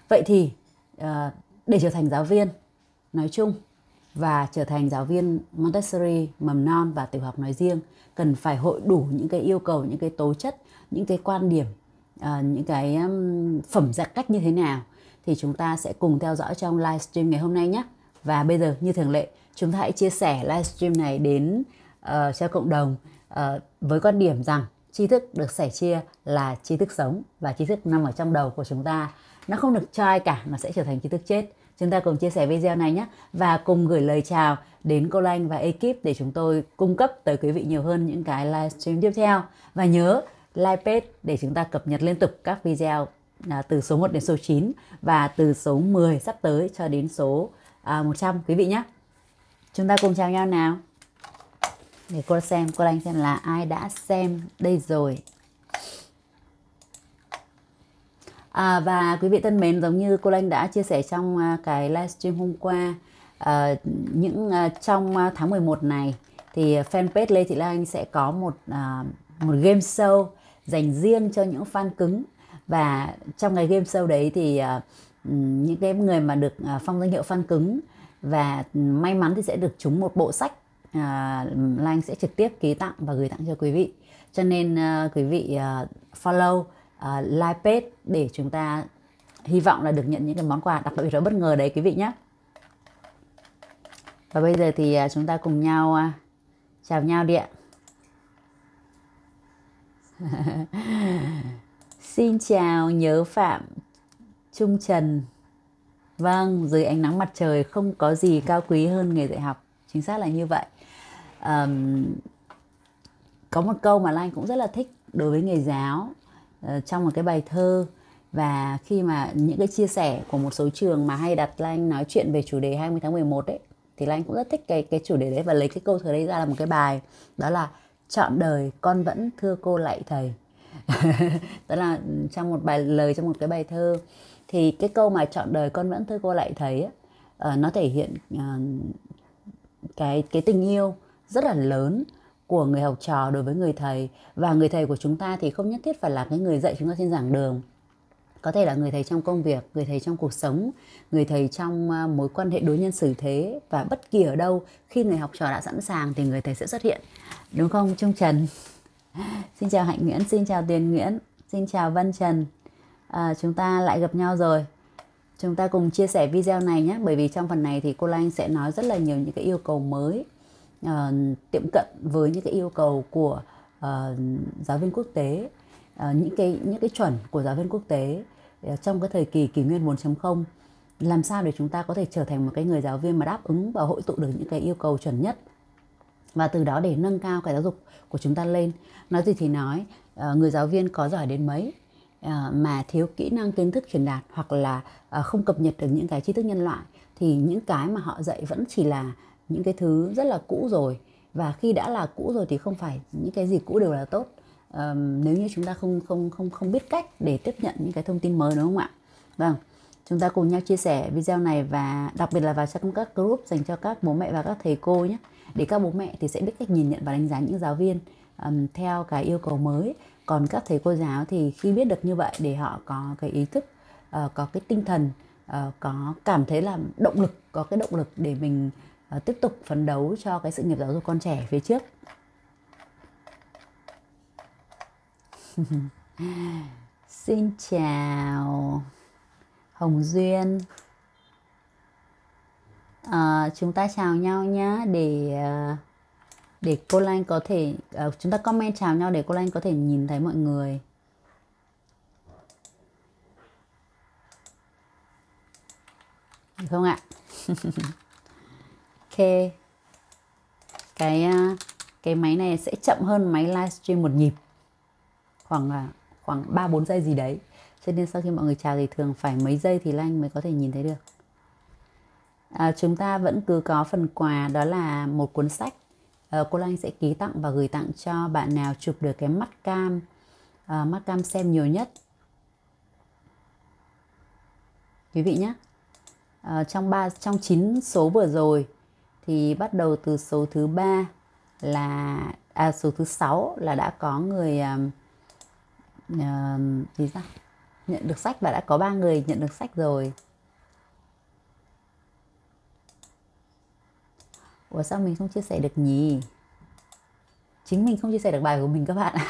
Vậy thì để trở thành giáo viên nói chung và trở thành giáo viên Montessori mầm non và tiểu học nói riêng, cần phải hội đủ những cái yêu cầu, những cái tố chất, những cái quan điểm, những cái phẩm dạng cách như thế nào, thì chúng ta sẽ cùng theo dõi trong livestream ngày hôm nay nhé. Và bây giờ như thường lệ, chúng ta hãy chia sẻ livestream này đến cho cộng đồng với quan điểm rằng tri thức được sẻ chia là tri thức sống, và tri thức nằm ở trong đầu của chúng ta. Nó không được cho ai cả, nó sẽ trở thành tri thức chết. Chúng ta cùng chia sẻ video này nhé, và cùng gửi lời chào đến cô Lanh và ekip để chúng tôi cung cấp tới quý vị nhiều hơn những cái livestream tiếp theo. Và nhớ like page để chúng ta cập nhật liên tục các video từ số 1 đến số 9 và từ số 10 sắp tới cho đến số 100 quý vị nhé. Chúng ta cùng chào nhau nào. Để cô Lanh xem là ai đã xem đây rồi. Và quý vị thân mến, giống như cô Lanh đã chia sẻ trong cái livestream hôm qua, trong tháng 11 này thì fanpage Lê Thị Lan sẽ có một game show dành riêng cho những fan cứng. Và trong cái game show đấy thì những cái người mà được phong danh hiệu fan cứng và may mắn thì sẽ được trúng một bộ sách Lan sẽ trực tiếp ký tặng và gửi tặng cho quý vị. Cho nên quý vị follow like page để chúng ta hy vọng là được nhận những cái món quà đặc biệt và bất ngờ đấy quý vị nhé. Và bây giờ thì chúng ta cùng nhau chào nhau đi ạ. Xin chào Nhớ Phạm Trung Trần. Vâng, dưới ánh nắng mặt trời không có gì cao quý hơn nghề dạy học. Chính xác là như vậy. Có một câu mà Lan cũng rất là thích đối với nghề giáo trong một cái bài thơ, và khi mà những cái chia sẻ của một số trường mà hay đặt Lan nói chuyện về chủ đề 20 tháng 11 ấy, thì Lan cũng rất thích cái chủ đề đấy và lấy cái câu thơ đấy ra là một cái bài, đó là trọn đời con vẫn thưa cô lạy thầy. Đó là trong một lời trong một cái bài thơ, thì cái câu mà trọn đời con vẫn thưa cô lạy thầy ấy, nó thể hiện cái tình yêu rất là lớn của người học trò đối với người thầy. Và người thầy của chúng ta thì không nhất thiết phải là cái người dạy chúng ta trên giảng đường, có thể là người thầy trong công việc, người thầy trong cuộc sống, người thầy trong mối quan hệ đối nhân xử thế. Và bất kỳ ở đâu, khi người học trò đã sẵn sàng thì người thầy sẽ xuất hiện, đúng không Trung Trần? Xin chào Hạnh Nguyễn, xin chào Tiền Nguyễn, xin chào Văn Trần. Chúng ta lại gặp nhau rồi. Chúng ta cùng chia sẻ video này nhé, bởi vì trong phần này thì cô Lanh sẽ nói rất là nhiều những cái yêu cầu mới, tiệm cận với những cái yêu cầu của giáo viên quốc tế, những cái chuẩn của giáo viên quốc tế trong cái thời kỳ kỷ nguyên 4.0. Làm sao để chúng ta có thể trở thành một cái người giáo viên mà đáp ứng và hội tụ được những cái yêu cầu chuẩn nhất, và từ đó để nâng cao cái giáo dục của chúng ta lên. Nói gì thì nói, người giáo viên có giỏi đến mấy mà thiếu kỹ năng kiến thức truyền đạt, hoặc là không cập nhật được những cái tri thức nhân loại, thì những cái mà họ dạy vẫn chỉ là những cái thứ rất là cũ rồi. Và khi đã là cũ rồi thì không phải những cái gì cũ đều là tốt, nếu như chúng ta không biết cách để tiếp nhận những cái thông tin mới, đúng không ạ? Vâng, chúng ta cùng nhau chia sẻ video này, và đặc biệt là vào trong các group dành cho các bố mẹ và các thầy cô nhé, để các bố mẹ thì sẽ biết cách nhìn nhận và đánh giá những giáo viên theo cái yêu cầu mới. Còn các thầy cô giáo thì khi biết được như vậy, để họ có cái ý thức, có cái tinh thần, có cảm thấy là động lực, có cái động lực để mình tiếp tục phấn đấu cho cái sự nghiệp giáo dục con trẻ phía trước. Xin chào Hồng Duyên. Chúng ta chào nhau nhé, để cô Lanh có thể chúng ta comment chào nhau để cô Lanh có thể nhìn thấy mọi người. Được không ạ? Ok. Cái máy này sẽ chậm hơn máy livestream một nhịp, khoảng 3-4 giây gì đấy. Cho nên sau khi mọi người chào thì thường phải mấy giây thì Lanh mới có thể nhìn thấy được. Chúng ta vẫn cứ có phần quà, đó là một cuốn sách. Cô Lanh sẽ ký tặng và gửi tặng cho bạn nào chụp được cái mắt cam xem nhiều nhất, quý vị nhé. Trong 9 số vừa rồi thì bắt đầu từ số thứ 3 là số thứ 6 là đã có người nhận được sách và đã có 3 người nhận được sách rồi. Ủa sao mình không chia sẻ được nhỉ? Chính mình không chia sẻ được bài của mình các bạn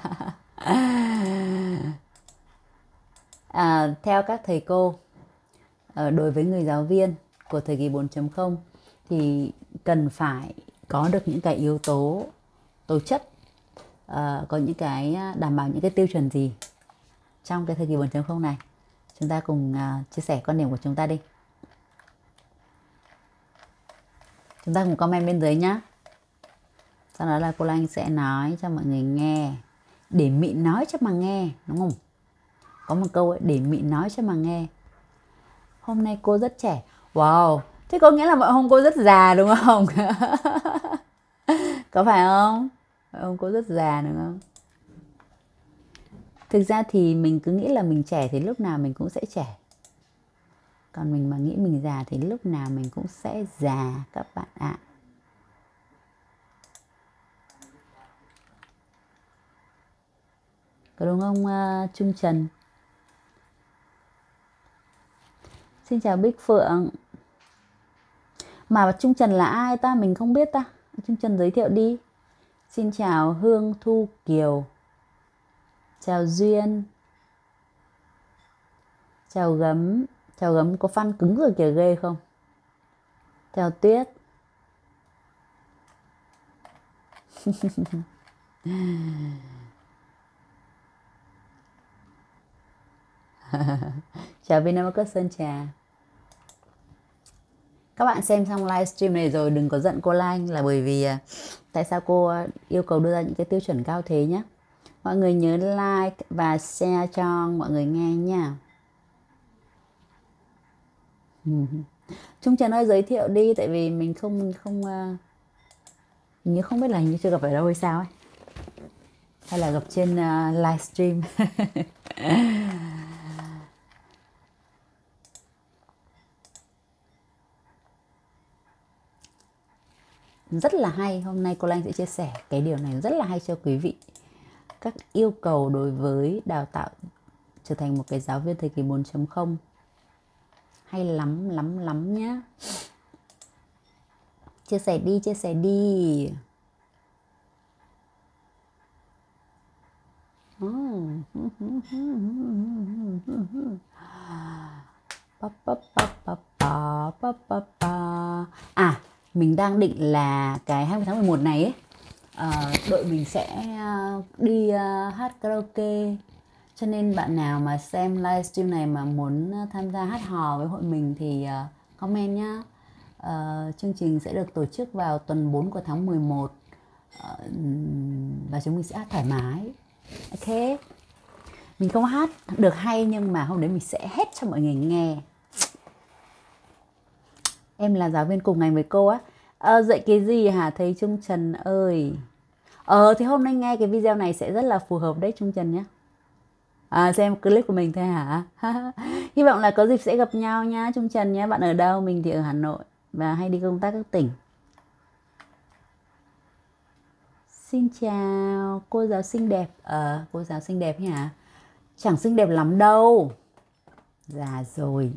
theo các thầy cô, đối với người giáo viên của thời kỳ 4.0 thì cần phải có được những cái yếu tố tố chất, có những cái đảm bảo những cái tiêu chuẩn gì trong cái thời kỳ 4.0 này. Chúng ta cùng chia sẻ quan điểm của chúng ta đi. Chúng ta cùng comment bên dưới nhá. Sau đó là cô Lan sẽ nói cho mọi người nghe. Để Mị nói cho mà nghe, đúng không? Có một câu ấy, để Mị nói cho mà nghe. Hôm nay cô rất trẻ. Wow, thế có nghĩa là mọi hôm cô rất già đúng không? Có phải không? Mọi hôm cô rất già đúng không? Thực ra thì mình cứ nghĩ là mình trẻ thì lúc nào mình cũng sẽ trẻ. Còn mình mà nghĩ mình già thì lúc nào mình cũng sẽ già các bạn ạ. Có đúng không Trung Trần? Xin chào Bích Phượng. Mà Trung Trần là ai ta? Mình không biết ta. Trung Trần giới thiệu đi. Xin chào Hương Thu Kiều. Chào Duyên. Chào Gấm. Chào Gấm có fan cứng rồi kìa, ghê không? Chào Tuyết. Chào Vinamilk Sơn Trà. Các bạn xem xong livestream này rồi đừng có giận cô Lan là bởi vì tại sao cô yêu cầu đưa ra những cái tiêu chuẩn cao thế nhé. Mọi người nhớ like và share cho mọi người nghe nha. Trung Trần ơi giới thiệu đi, tại vì mình không hình như không biết là hình như chưa gặp ở đâu hay sao ấy. Hay là gặp trên livestream. Rất là hay, hôm nay cô Lan sẽ chia sẻ cái điều này rất là hay cho quý vị. Các yêu cầu đối với đào tạo trở thành một cái giáo viên thời kỳ 4.0 hay lắm lắm lắm nhá. Chia sẻ đi, chia sẻ đi. Mình đang định là cái 20 tháng 11 này ấy, đội mình sẽ đi hát karaoke. Cho nên bạn nào mà xem livestream này mà muốn tham gia hát hò với hội mình thì comment nhá. Chương trình sẽ được tổ chức vào tuần 4 của tháng 11 và chúng mình sẽ hát thoải mái. Ok. Mình không hát được hay nhưng mà hôm đấy mình sẽ hết cho mọi người nghe. Em là giáo viên cùng ngành với cô á. Dạy cái gì hả thầy Trung Trần ơi? Thì hôm nay nghe cái video này sẽ rất là phù hợp đấy Trung Trần nhé. Xem clip của mình thôi hả? Hy vọng là có dịp sẽ gặp nhau nhá Trung Trần nhé. Bạn ở đâu? Mình thì ở Hà Nội và hay đi công tác các tỉnh. Xin chào cô giáo xinh đẹp. Cô giáo xinh đẹp hả? Chẳng xinh đẹp lắm đâu. Già rồi.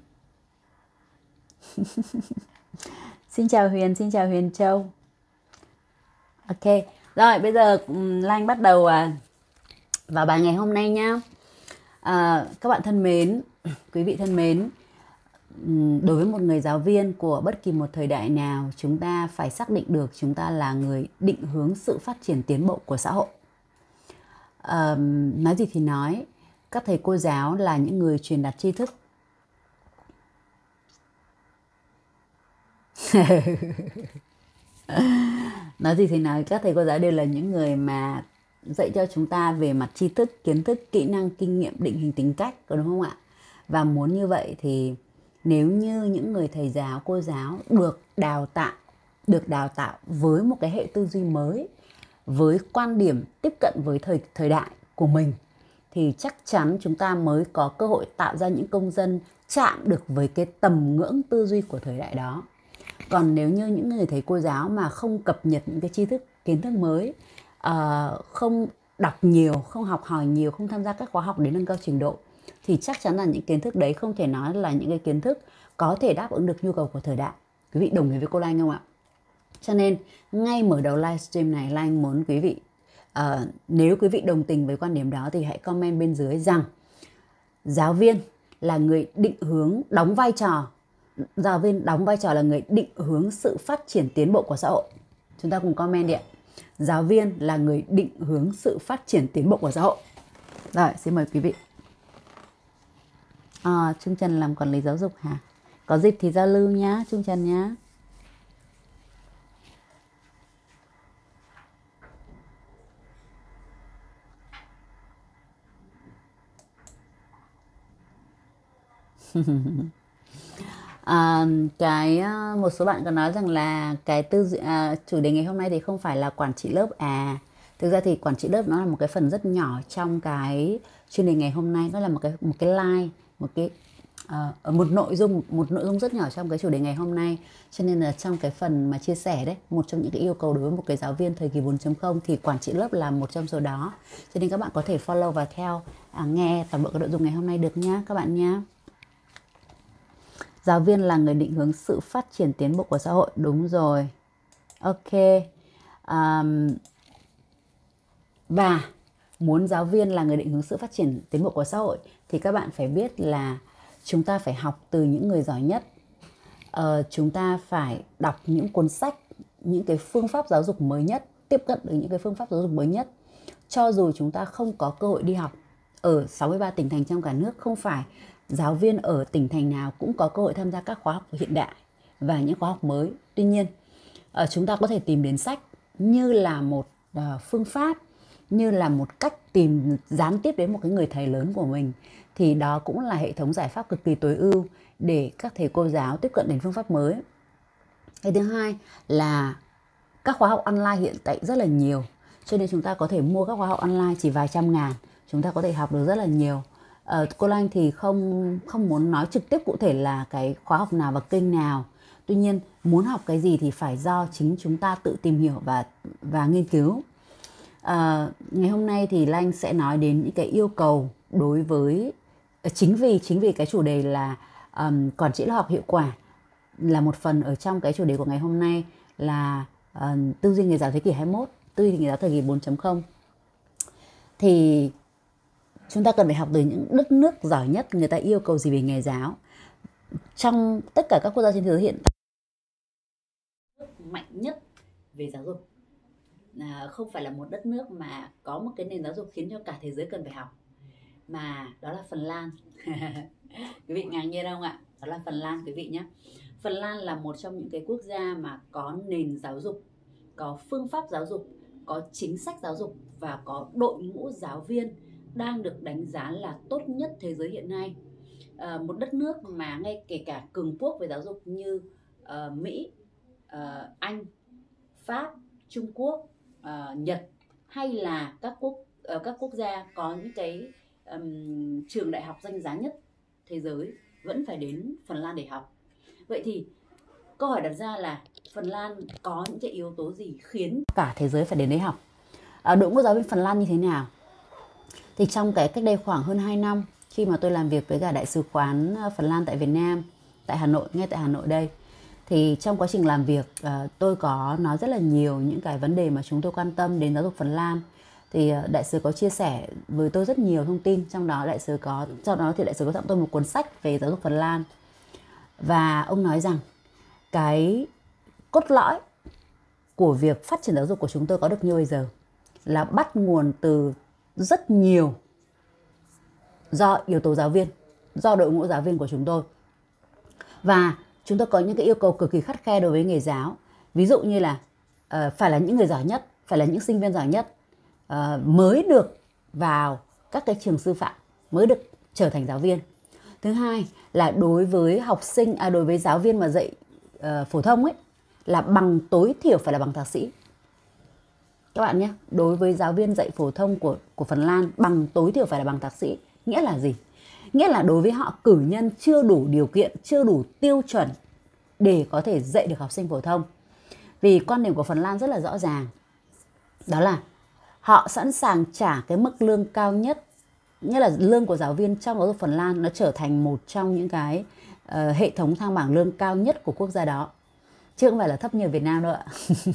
Xin chào Huyền, xin chào Huyền Châu. Ok, rồi bây giờ Lan bắt đầu vào bài ngày hôm nay nhá. Các bạn thân mến, quý vị thân mến, đối với một người giáo viên của bất kỳ một thời đại nào, chúng ta phải xác định được chúng ta là người định hướng sự phát triển tiến bộ của xã hội. Nói gì thì nói, các thầy cô giáo là những người truyền đạt tri thức. Nói gì thì nói, các thầy cô giáo đều là những người mà dạy cho chúng ta về mặt tri thức, kiến thức, kỹ năng, kinh nghiệm, định hình tính cách, có đúng không ạ? Và muốn như vậy thì nếu như những người thầy giáo, cô giáo được đào tạo với một cái hệ tư duy mới, với quan điểm tiếp cận với thời đại của mình, thì chắc chắn chúng ta mới có cơ hội tạo ra những công dân chạm được với cái tầm ngưỡng tư duy của thời đại đó. Còn nếu như những người thầy cô giáo mà không cập nhật những cái tri thức, kiến thức mới, không đọc nhiều, không học hỏi nhiều, không tham gia các khóa học để nâng cao trình độ, thì chắc chắn là những kiến thức đấy không thể nói là những cái kiến thức có thể đáp ứng được nhu cầu của thời đại. Quý vị đồng ý với cô Lan không ạ? Cho nên ngay mở đầu livestream này, Lan muốn quý vị nếu quý vị đồng tình với quan điểm đó thì hãy comment bên dưới rằng giáo viên là người định hướng, giáo viên đóng vai trò là người định hướng sự phát triển tiến bộ của xã hội. Chúng ta cùng comment đi ạ. Giáo viên là người định hướng sự phát triển tiến bộ của xã hội. Rồi, xin mời quý vị. Trung Trần làm quản lý giáo dục hả? Có dịp thì giao lưu nhá, Trung Trần nhá. Một số bạn có nói rằng là cái chủ đề ngày hôm nay thì không phải là quản trị lớp thực ra thì quản trị lớp nó là một cái phần rất nhỏ trong cái chuyên đề ngày hôm nay. Nó là một cái like, một nội dung rất nhỏ trong cái chủ đề ngày hôm nay. Cho nên là trong cái phần mà chia sẻ đấy, một trong những cái yêu cầu đối với một cái giáo viên thời kỳ 4.0 thì quản trị lớp là một trong số đó. Cho nên các bạn có thể follow và theo nghe toàn bộ cái nội dung ngày hôm nay được nhá các bạn nhá. Giáo viên là người định hướng sự phát triển tiến bộ của xã hội. Đúng rồi. Ok. Và muốn giáo viên là người định hướng sự phát triển tiến bộ của xã hội thì các bạn phải biết là chúng ta phải học từ những người giỏi nhất. Chúng ta phải đọc những cuốn sách, những cái phương pháp giáo dục mới nhất, tiếp cận được những cái phương pháp giáo dục mới nhất. Cho dù chúng ta không có cơ hội đi học ở 63 tỉnh thành trong cả nước, không phải giáo viên ở tỉnh thành nào cũng có cơ hội tham gia các khóa học hiện đại và những khóa học mới. Tuy nhiên, chúng ta có thể tìm đến sách như là một phương pháp, như là một cách tìm gián tiếp đến một cái người thầy lớn của mình. Thì đó cũng là hệ thống giải pháp cực kỳ tối ưu để các thầy cô giáo tiếp cận đến phương pháp mới. Cái thứ hai là các khóa học online hiện tại rất là nhiều. Cho nên chúng ta có thể mua các khóa học online chỉ vài trăm ngàn. Chúng ta có thể học được rất là nhiều. Cô Lan thì không muốn nói trực tiếp cụ thể là cái khóa học nào và kênh nào. Tuy nhiên muốn học cái gì thì phải do chính chúng ta tự tìm hiểu và nghiên cứu. Ngày hôm nay thì Lan sẽ nói đến những cái yêu cầu đối với chính vì cái chủ đề là quản trị lớp học hiệu quả là một phần ở trong cái chủ đề của ngày hôm nay là tư duy nghề giáo thế kỷ 21, tư duy nghề giáo thời kỳ 4.0. Thì chúng ta cần phải học từ những đất nước giỏi nhất, người ta yêu cầu gì về nghề giáo. Trong tất cả các quốc gia trên thế giới hiện tại, nước mạnh nhất về giáo dục không phải là một đất nước mà có một cái nền giáo dục khiến cho cả thế giới cần phải học, mà đó là Phần Lan. Quý vị ngạc nhiên không ạ? Đó là Phần Lan quý vị nhé. Phần Lan là một trong những cái quốc gia mà có nền giáo dục, có phương pháp giáo dục, có chính sách giáo dục và có đội ngũ giáo viên đang được đánh giá là tốt nhất thế giới hiện nay. Một đất nước mà ngay kể cả cường quốc về giáo dục như Mỹ, Anh, Pháp, Trung Quốc, Nhật hay là các quốc gia có những cái trường đại học danh giá nhất thế giới vẫn phải đến Phần Lan để học. Vậy thì câu hỏi đặt ra là Phần Lan có những cái yếu tố gì khiến cả thế giới phải đến đấy học? Đội ngũ giáo viên Phần Lan như thế nào? Thì trong cái cách đây khoảng hơn 2 năm khi mà tôi làm việc với cả Đại sứ quán Phần Lan tại Việt Nam, tại Hà Nội, ngay tại Hà Nội đây, thì trong quá trình làm việc tôi có nói rất là nhiều những cái vấn đề mà chúng tôi quan tâm đến giáo dục Phần Lan. Thì đại sứ có chia sẻ với tôi rất nhiều thông tin, trong đó đại sứ có tặng tôi một cuốn sách về giáo dục Phần Lan. Và ông nói rằng cái cốt lõi của việc phát triển giáo dục của chúng tôi có được như bây giờ là bắt nguồn từ rất nhiều do yếu tố giáo viên, do đội ngũ giáo viên của chúng tôi. Và chúng tôi có những cái yêu cầu cực kỳ khắt khe đối với nghề giáo. Ví dụ như là phải là những người giỏi nhất, phải là những sinh viên giỏi nhất mới được vào các cái trường sư phạm, mới được trở thành giáo viên. Thứ hai là đối với đối với giáo viên mà dạy phổ thông ấy, là bằng tối thiểu phải là bằng thạc sĩ. Các bạn nhé, đối với giáo viên dạy phổ thông của Phần Lan, bằng tối thiểu phải là bằng thạc sĩ. Nghĩa là gì? Nghĩa là đối với họ, cử nhân chưa đủ điều kiện, chưa đủ tiêu chuẩn để có thể dạy được học sinh phổ thông. Vì quan điểm của Phần Lan rất là rõ ràng, đó là họ sẵn sàng trả cái mức lương cao nhất Nghĩa là lương của giáo viên trong giáo dục Phần Lan nó trở thành một trong những cái hệ thống thang bảng lương cao nhất của quốc gia đó, chứ không phải là thấp như ở Việt Nam đâu ạ.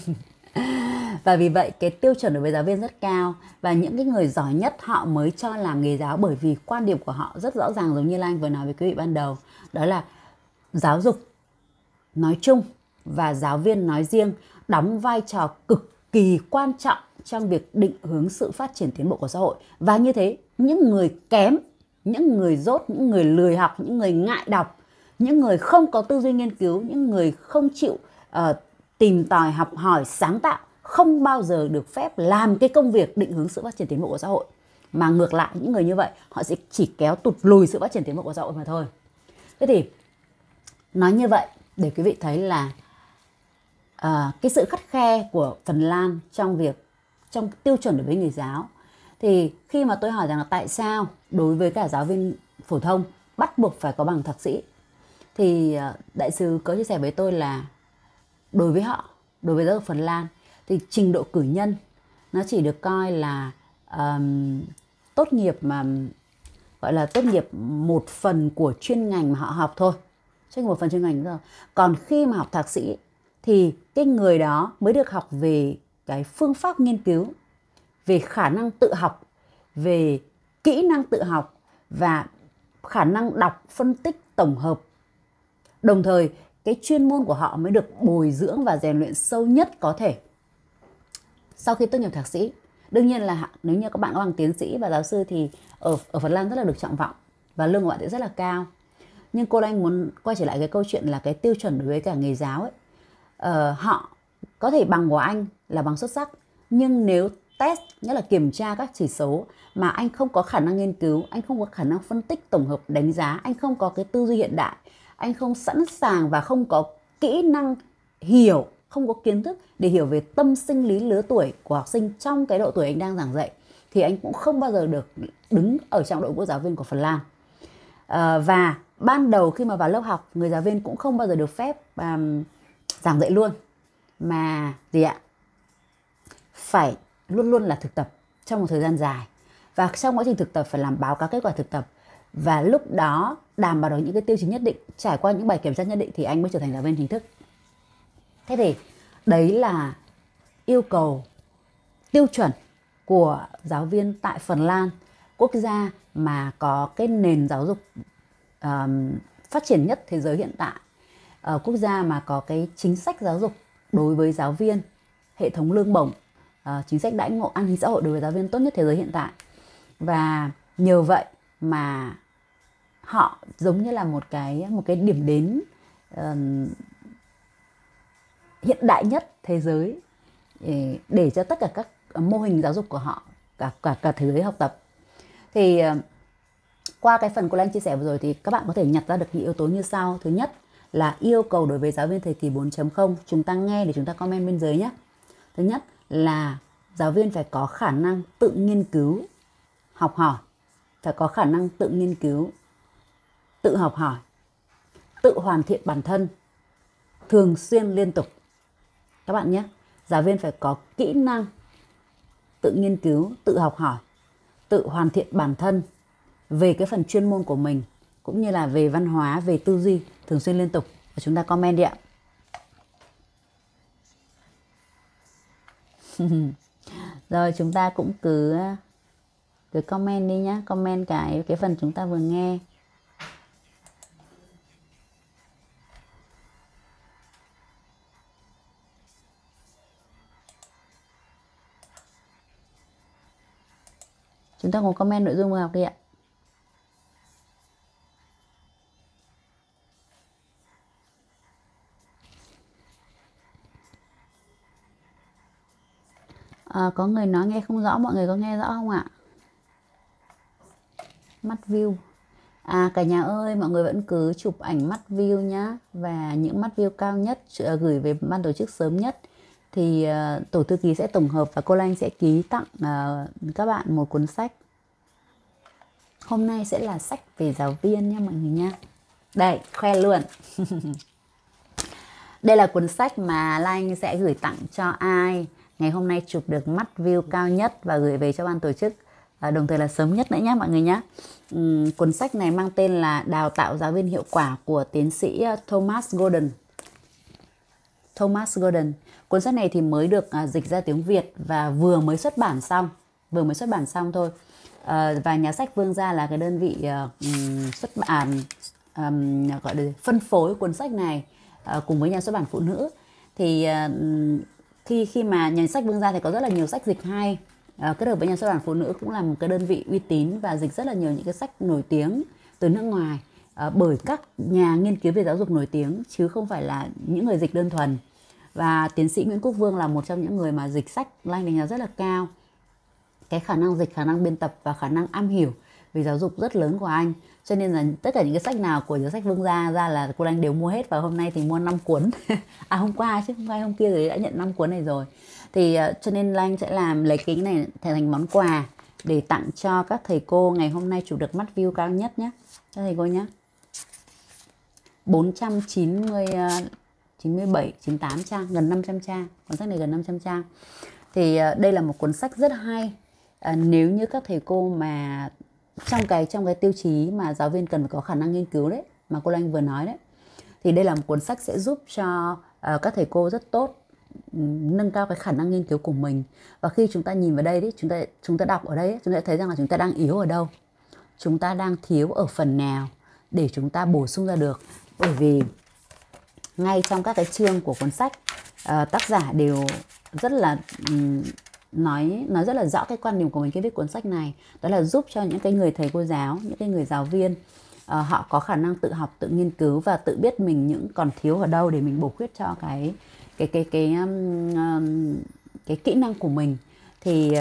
Và vì vậy cái tiêu chuẩn đối với giáo viên rất cao, và những cái người giỏi nhất họ mới cho làm nghề giáo, bởi vì quan điểm của họ rất rõ ràng, giống như là anh vừa nói với quý vị ban đầu, đó là giáo dục nói chung và giáo viên nói riêng đóng vai trò cực kỳ quan trọng trong việc định hướng sự phát triển tiến bộ của xã hội. Và như thế, những người kém, những người dốt, những người lười học, những người ngại đọc, những người không có tư duy nghiên cứu, những người không chịu tìm tòi học hỏi sáng tạo, không bao giờ được phép làm cái công việc định hướng sự phát triển tiến bộ của xã hội. Mà ngược lại, những người như vậy họ sẽ chỉ kéo tụt lùi sự phát triển tiến bộ của xã hội mà thôi. Thế thì nói như vậy để quý vị thấy là cái sự khắt khe của Phần Lan trong tiêu chuẩn đối với người giáo. Thì khi mà tôi hỏi rằng là tại sao đối với cả giáo viên phổ thông bắt buộc phải có bằng thạc sĩ, thì đại sứ có chia sẻ với tôi là đối với họ, đối với giáo dục Phần Lan thì trình độ cử nhân nó chỉ được coi là tốt nghiệp mà gọi là tốt nghiệp một phần của chuyên ngành mà họ học thôi, chứ một phần chuyên ngành rồi. Còn khi mà học thạc sĩ thì cái người đó mới được học về cái phương pháp nghiên cứu, về khả năng tự học, về kỹ năng tự học và khả năng đọc, phân tích, tổng hợp. Đồng thời cái chuyên môn của họ mới được bồi dưỡng và rèn luyện sâu nhất có thể sau khi tốt nghiệp thạc sĩ. Đương nhiên là nếu như các bạn có bằng tiến sĩ và giáo sư thì ở Phần Lan rất là được trọng vọng và lương của bạn sẽ rất là cao. Nhưng cô Anh muốn quay trở lại cái câu chuyện là cái tiêu chuẩn đối với cả nghề giáo ấy. Họ có thể bằng của anh là bằng xuất sắc, nhưng nếu test, nghĩa là kiểm tra các chỉ số mà anh không có khả năng nghiên cứu, anh không có khả năng phân tích tổng hợp đánh giá, anh không có cái tư duy hiện đại, anh không sẵn sàng và không có kỹ năng hiểu, không có kiến thức để hiểu về tâm sinh lý lứa tuổi của học sinh trong cái độ tuổi anh đang giảng dạy, thì anh cũng không bao giờ được đứng ở trong đội ngũ giáo viên của Phần Lan. Và ban đầu khi mà vào lớp học, người giáo viên cũng không bao giờ được phép giảng dạy luôn, mà gì ạ, phải luôn luôn là thực tập trong một thời gian dài, và trong quá trình thực tập phải làm báo cáo kết quả thực tập, và lúc đó đảm bảo được những cái tiêu chí nhất định, trải qua những bài kiểm tra nhất định thì anh mới trở thành giáo viên chính thức. Thế thì đấy là yêu cầu tiêu chuẩn của giáo viên tại Phần Lan, quốc gia mà có cái nền giáo dục phát triển nhất thế giới hiện tại, quốc gia mà có cái chính sách giáo dục đối với giáo viên, hệ thống lương bổng, chính sách đãi ngộ an sinh xã hội đối với giáo viên tốt nhất thế giới hiện tại. Và nhờ vậy mà họ giống như là một cái điểm đến hiện đại nhất thế giới để cho tất cả các mô hình giáo dục của họ cả thế giới học tập. Thì qua cái phần của anh chia sẻ vừa rồi thì các bạn có thể nhặt ra được những yếu tố như sau. Thứ nhất là yêu cầu đối với giáo viên thời kỳ 4.0, chúng ta nghe để chúng ta comment bên dưới nhé. Thứ nhất là giáo viên phải có khả năng tự nghiên cứu, học hỏi, phải có khả năng tự nghiên cứu, tự học hỏi, tự hoàn thiện bản thân, thường xuyên liên tục. Các bạn nhé, giáo viên phải có kỹ năng tự nghiên cứu, tự học hỏi, tự hoàn thiện bản thân về cái phần chuyên môn của mình, cũng như là về văn hóa, về tư duy, thường xuyên liên tục. Và chúng ta comment đi ạ. Rồi chúng ta cũng cứ comment đi nhá, comment cái phần chúng ta vừa nghe. Chúng ta cùng comment nội dung vừa học đi ạ. Có người nói nghe không rõ, mọi người có nghe rõ không ạ? Mắt view. Cả nhà ơi, mọi người vẫn cứ chụp ảnh mắt view nhá. Và những mắt view cao nhất gửi về ban tổ chức sớm nhất thì tổ thư ký sẽ tổng hợp và cô Anh sẽ ký tặng các bạn một cuốn sách. Hôm nay sẽ là sách về giáo viên nha mọi người nha. Đây, khoe luôn. Đây là cuốn sách mà Anh sẽ gửi tặng cho ai ngày hôm nay chụp được mắt view cao nhất và gửi về cho ban tổ chức đồng thời là sớm nhất nữa nhé mọi người nhé. Cuốn sách này mang tên là Đào tạo giáo viên hiệu quả của tiến sĩ Thomas Gordon. Thomas Gordon. Cuốn sách này thì mới được dịch ra tiếng Việt và vừa mới xuất bản xong thôi. Và nhà sách Vương Gia là cái đơn vị xuất bản gọi là phân phối cuốn sách này cùng với nhà xuất bản Phụ Nữ. Thì khi mà nhà sách Vương Gia thì có rất là nhiều sách dịch hay, kết hợp với nhà xuất bản Phụ Nữ cũng là một cái đơn vị uy tín và dịch rất là nhiều những cái sách nổi tiếng từ nước ngoài bởi các nhà nghiên cứu về giáo dục nổi tiếng, chứ không phải là những người dịch đơn thuần. Và tiến sĩ Nguyễn Quốc Vương là một trong những người mà dịch sách Lan đánh giá rất là cao. Cái khả năng dịch, khả năng biên tập và khả năng am hiểu về giáo dục rất lớn của anh. Cho nên là tất cả những cái sách nào của nhà sách Vương Gia ra là cô Anh đều mua hết. Và hôm nay thì mua 5 cuốn. Hôm qua chứ hôm kia rồi đã nhận 5 cuốn này rồi. Thì cho nên Anh sẽ lấy cái này thành món quà để tặng cho các thầy cô ngày hôm nay chụp được mắt view cao nhất nhé. Các thầy cô nhé. 497, 98 trang, gần 500 trang. Cuốn sách này gần 500 trang. Thì đây là một cuốn sách rất hay. Nếu như các thầy cô mà trong cái tiêu chí mà giáo viên cần phải có khả năng nghiên cứu đấy, mà cô Anh vừa nói đấy, thì đây là một cuốn sách sẽ giúp cho các thầy cô rất tốt nâng cao cái khả năng nghiên cứu của mình. Và khi chúng ta nhìn vào đây đấy, chúng ta đọc ở đây, chúng ta thấy rằng là chúng ta đang yếu ở đâu, chúng ta đang thiếu ở phần nào để chúng ta bổ sung ra được. Bởi vì ngay trong các cái chương của cuốn sách, tác giả đều rất là nói rất là rõ cái quan điểm của mình khi viết cuốn sách này. Đó là giúp cho những cái người thầy cô giáo, những cái người giáo viên, họ có khả năng tự học, tự nghiên cứu và tự biết mình những còn thiếu ở đâu để mình bổ khuyết cho cái kỹ năng của mình. Thì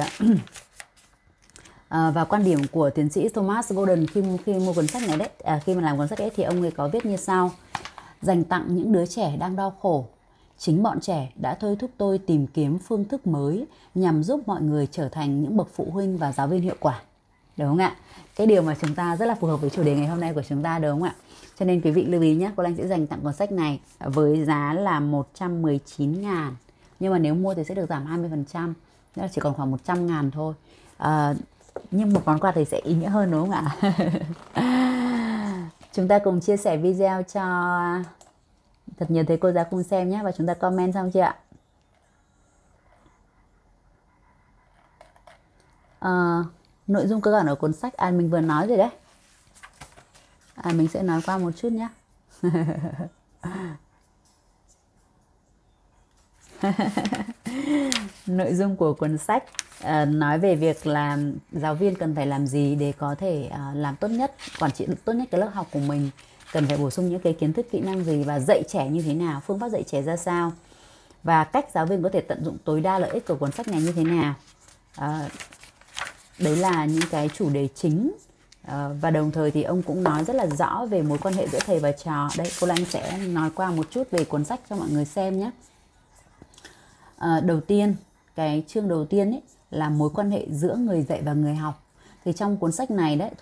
và quan điểm của tiến sĩ Thomas Gordon khi mua cuốn sách này đấy, khi mà làm cuốn sách ấy, thì ông ấy có viết như sau: dành tặng những đứa trẻ đang đau khổ. Chính bọn trẻ đã thôi thúc tôi tìm kiếm phương thức mới nhằm giúp mọi người trở thành những bậc phụ huynh và giáo viên hiệu quả. Đúng không ạ? Cái điều mà chúng ta rất là phù hợp với chủ đề ngày hôm nay của chúng ta, đúng không ạ? Cho nên quý vị lưu ý nhé, cô Anh sẽ dành tặng cuốn sách này với giá là 119.000. Nhưng mà nếu mua thì sẽ được giảm 20%, đó là chỉ còn khoảng 100.000 thôi. Nhưng một món quà thì sẽ ý nghĩa hơn, đúng không ạ? Chúng ta cùng chia sẻ video cho thật nhiều thầy cô giáo cùng xem nhé. Và chúng ta comment xong chưa ạ? Nội dung cơ bản ở cuốn sách mình vừa nói rồi đấy. Mình sẽ nói qua một chút nhé. Nội dung của cuốn sách nói về việc là giáo viên cần phải làm gì để có thể làm tốt nhất, quản trị tốt nhất cái lớp học của mình, cần phải bổ sung những cái kiến thức, kỹ năng gì và dạy trẻ như thế nào, phương pháp dạy trẻ ra sao, và cách giáo viên có thể tận dụng tối đa lợi ích của cuốn sách này như thế nào. Đấy là những cái chủ đề chính. Và đồng thời thì ông cũng nói rất là rõ về mối quan hệ giữa thầy và trò. Đây, cô Anh sẽ nói qua một chút về cuốn sách cho mọi người xem nhé. Đầu tiên, cái chương đầu tiên ấy là mối quan hệ giữa người dạy và người học. Thì trong cuốn sách này đấy,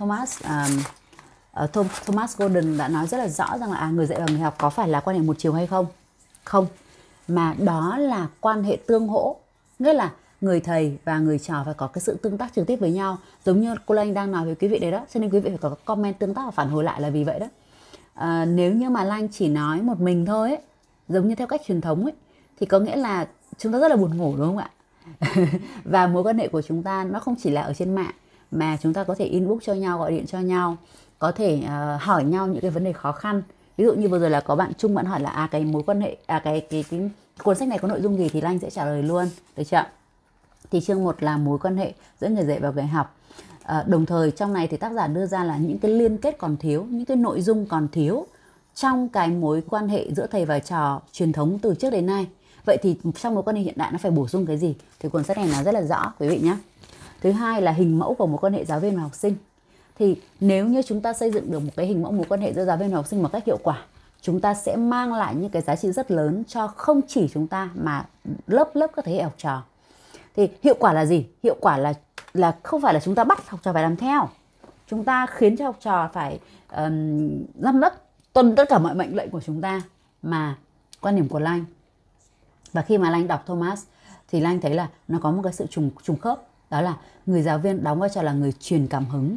Thomas Gordon đã nói rất là rõ rằng là người dạy và người học có phải là quan hệ một chiều hay không? Không, mà đó là quan hệ tương hỗ. Nghĩa là người thầy và người trò phải có cái sự tương tác trực tiếp với nhau. Giống như cô Anh đang nói với quý vị đấy đó. Cho nên quý vị phải có comment tương tác và phản hồi lại là vì vậy đó. Nếu như mà Anh chỉ nói một mình thôi ấy, giống như theo cách truyền thống ấy, thì có nghĩa là chúng ta rất là buồn ngủ, đúng không ạ? Và mối quan hệ của chúng ta nó không chỉ là ở trên mạng, mà chúng ta có thể inbox cho nhau, gọi điện cho nhau, có thể hỏi nhau những cái vấn đề khó khăn. Ví dụ như vừa rồi là có bạn Trung bạn hỏi là cái mối quan hệ cái cuốn sách này có nội dung gì, thì Anh sẽ trả lời luôn, được chưa? Thì chương 1 là mối quan hệ giữa người dạy và người học. Đồng thời trong này thì tác giả đưa ra là những cái liên kết còn thiếu, những cái nội dung còn thiếu trong cái mối quan hệ giữa thầy và trò truyền thống từ trước đến nay. Vậy thì trong mối quan hệ hiện đại nó phải bổ sung cái gì? Thì cuốn sách này nói rất là rõ quý vị nhé. Thứ hai là hình mẫu của mối quan hệ giáo viên và học sinh. Thì nếu như chúng ta xây dựng được một cái hình mẫu mối quan hệ giữa giáo viên và học sinh một cách hiệu quả, chúng ta sẽ mang lại những cái giá trị rất lớn cho không chỉ chúng ta mà lớp các thế hệ học trò. Thì hiệu quả là gì? Hiệu quả là không phải là chúng ta bắt học trò phải làm theo. Chúng ta khiến cho học trò phải răm nắp tuân tất cả mọi mệnh lệnh của chúng ta. Mà quan điểm của Lan, và khi mà Lan đọc Thomas thì Lan thấy là nó có một cái sự trùng khớp. Đó là người giáo viên đóng vai trò là người truyền cảm hứng,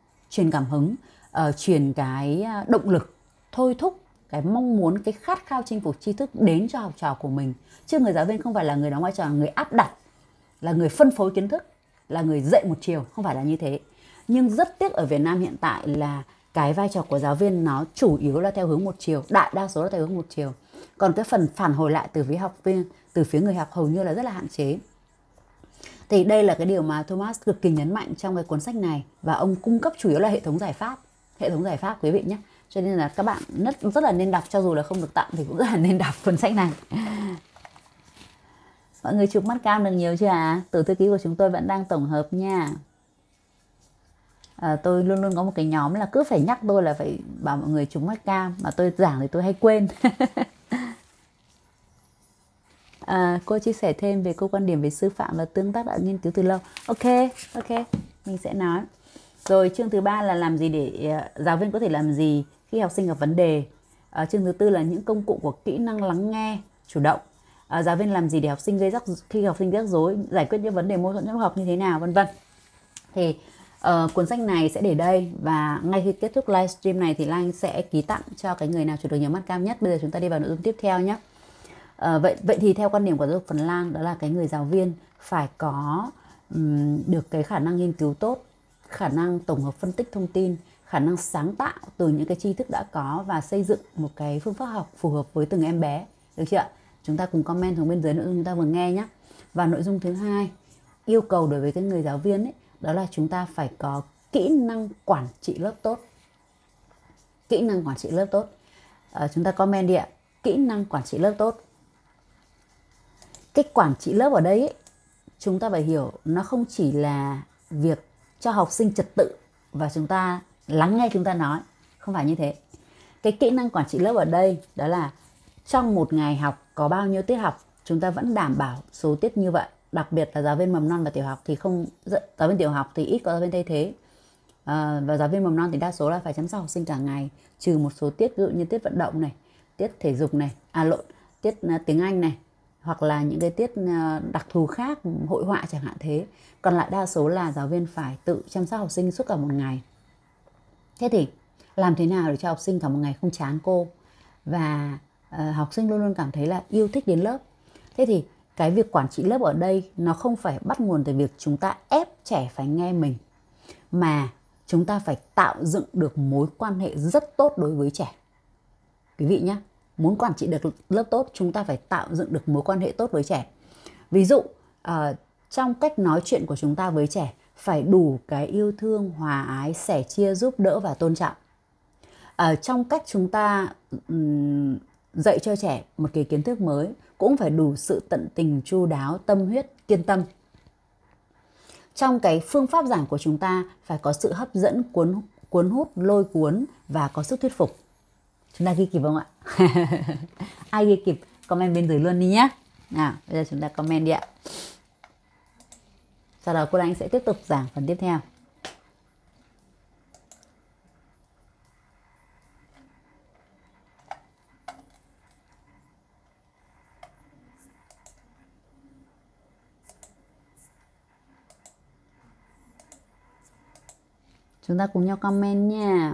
truyền cái động lực, thôi thúc cái mong muốn, cái khát khao chinh phục tri thức đến cho học trò của mình. Chứ người giáo viên không phải là người đóng vai trò là người áp đặt, là người phân phối kiến thức, là người dạy một chiều, không phải là như thế. Nhưng rất tiếc ở Việt Nam hiện tại là cái vai trò của giáo viên nó chủ yếu là theo hướng một chiều, đại đa số là theo hướng một chiều. Còn cái phần phản hồi lại từ phía học viên, từ phía người học hầu như là rất là hạn chế. Thì đây là cái điều mà Thomas cực kỳ nhấn mạnh trong cái cuốn sách này, và ông cung cấp chủ yếu là hệ thống giải pháp quý vị nhé. Cho nên là các bạn rất là nên đọc, cho dù là không được tặng thì cũng rất là nên đọc cuốn sách này. Mọi người chụp mắt cam được nhiều chưa ạ? Tổ thư ký của chúng tôi vẫn đang tổng hợp nha. Tôi luôn luôn có một cái nhóm là cứ phải nhắc tôi là phải bảo mọi người chụp mắt cam, mà tôi giảng thì tôi hay quên. Cô chia sẻ thêm về cô quan điểm về sư phạm và tương tác đã nghiên cứu từ lâu. Ok, mình sẽ nói. Rồi chương thứ 3 là làm gì để giáo viên có thể làm gì khi học sinh gặp vấn đề. Chương thứ 4 là những công cụ của kỹ năng lắng nghe chủ động. Giáo viên làm gì để khi học sinh rắc rối, giải quyết những vấn đề mâu thuẫn trong học như thế nào, vân vân. Thì cuốn sách này sẽ để đây, và ngay khi kết thúc livestream này thì Lan sẽ ký tặng cho cái người nào chụp được nhiều mắt cao nhất. Bây giờ chúng ta đi vào nội dung tiếp theo nhé. Vậy thì theo quan điểm của giáo dục Phần Lan, đó là cái người giáo viên phải có được cái khả năng nghiên cứu tốt, khả năng tổng hợp phân tích thông tin, khả năng sáng tạo từ những cái tri thức đã có và xây dựng một cái phương pháp học phù hợp với từng em bé. Được chưa ạ? Chúng ta cùng comment xuống bên dưới nội dung chúng ta vừa nghe nhé. Và nội dung thứ hai, yêu cầu đối với cái người giáo viên ấy, đó là chúng ta phải có kỹ năng quản trị lớp tốt. Kỹ năng quản trị lớp tốt. Chúng ta comment đi ạ. Kỹ năng quản trị lớp tốt. Cái quản trị lớp ở đây ấy, chúng ta phải hiểu nó không chỉ là việc cho học sinh trật tự và chúng ta lắng nghe chúng ta nói. Không phải như thế. Cái kỹ năng quản trị lớp ở đây đó là trong một ngày học có bao nhiêu tiết học, chúng ta vẫn đảm bảo số tiết như vậy. Đặc biệt là giáo viên mầm non và tiểu học thì không, giáo viên tiểu học thì ít có giáo viên thay thế. Và giáo viên mầm non thì đa số là phải chăm sóc học sinh cả ngày, trừ một số tiết ví dụ như tiết vận động này, tiết thể dục này, tiết tiếng Anh này, hoặc là những cái tiết đặc thù khác, hội họa chẳng hạn thế. Còn lại đa số là giáo viên phải tự chăm sóc học sinh suốt cả một ngày. Thế thì làm thế nào để cho học sinh cả một ngày không chán cô, và học sinh luôn luôn cảm thấy là yêu thích đến lớp. Thế thì cái việc quản trị lớp ở đây nó không phải bắt nguồn từ việc chúng ta ép trẻ phải nghe mình, mà chúng ta phải tạo dựng được mối quan hệ rất tốt đối với trẻ. Quý vị nhé, muốn quản trị được lớp tốt, chúng ta phải tạo dựng được mối quan hệ tốt với trẻ. Ví dụ trong cách nói chuyện của chúng ta với trẻ phải đủ cái yêu thương, hòa ái, sẻ chia, giúp đỡ và tôn trọng. Trong cách chúng ta dạy cho trẻ một cái kiến thức mới cũng phải đủ sự tận tình, chu đáo, tâm huyết, kiên tâm. Trong cái phương pháp giảng của chúng ta phải có sự hấp dẫn, cuốn hút, lôi cuốn và có sức thuyết phục. Chúng ta ghi kịp không ạ? Ai ghi kịp comment bên dưới luôn đi nhé. Nào, bây giờ chúng ta comment đi ạ. Sau đó cô Anh sẽ tiếp tục giảng phần tiếp theo. Chúng ta cùng nhau comment nha.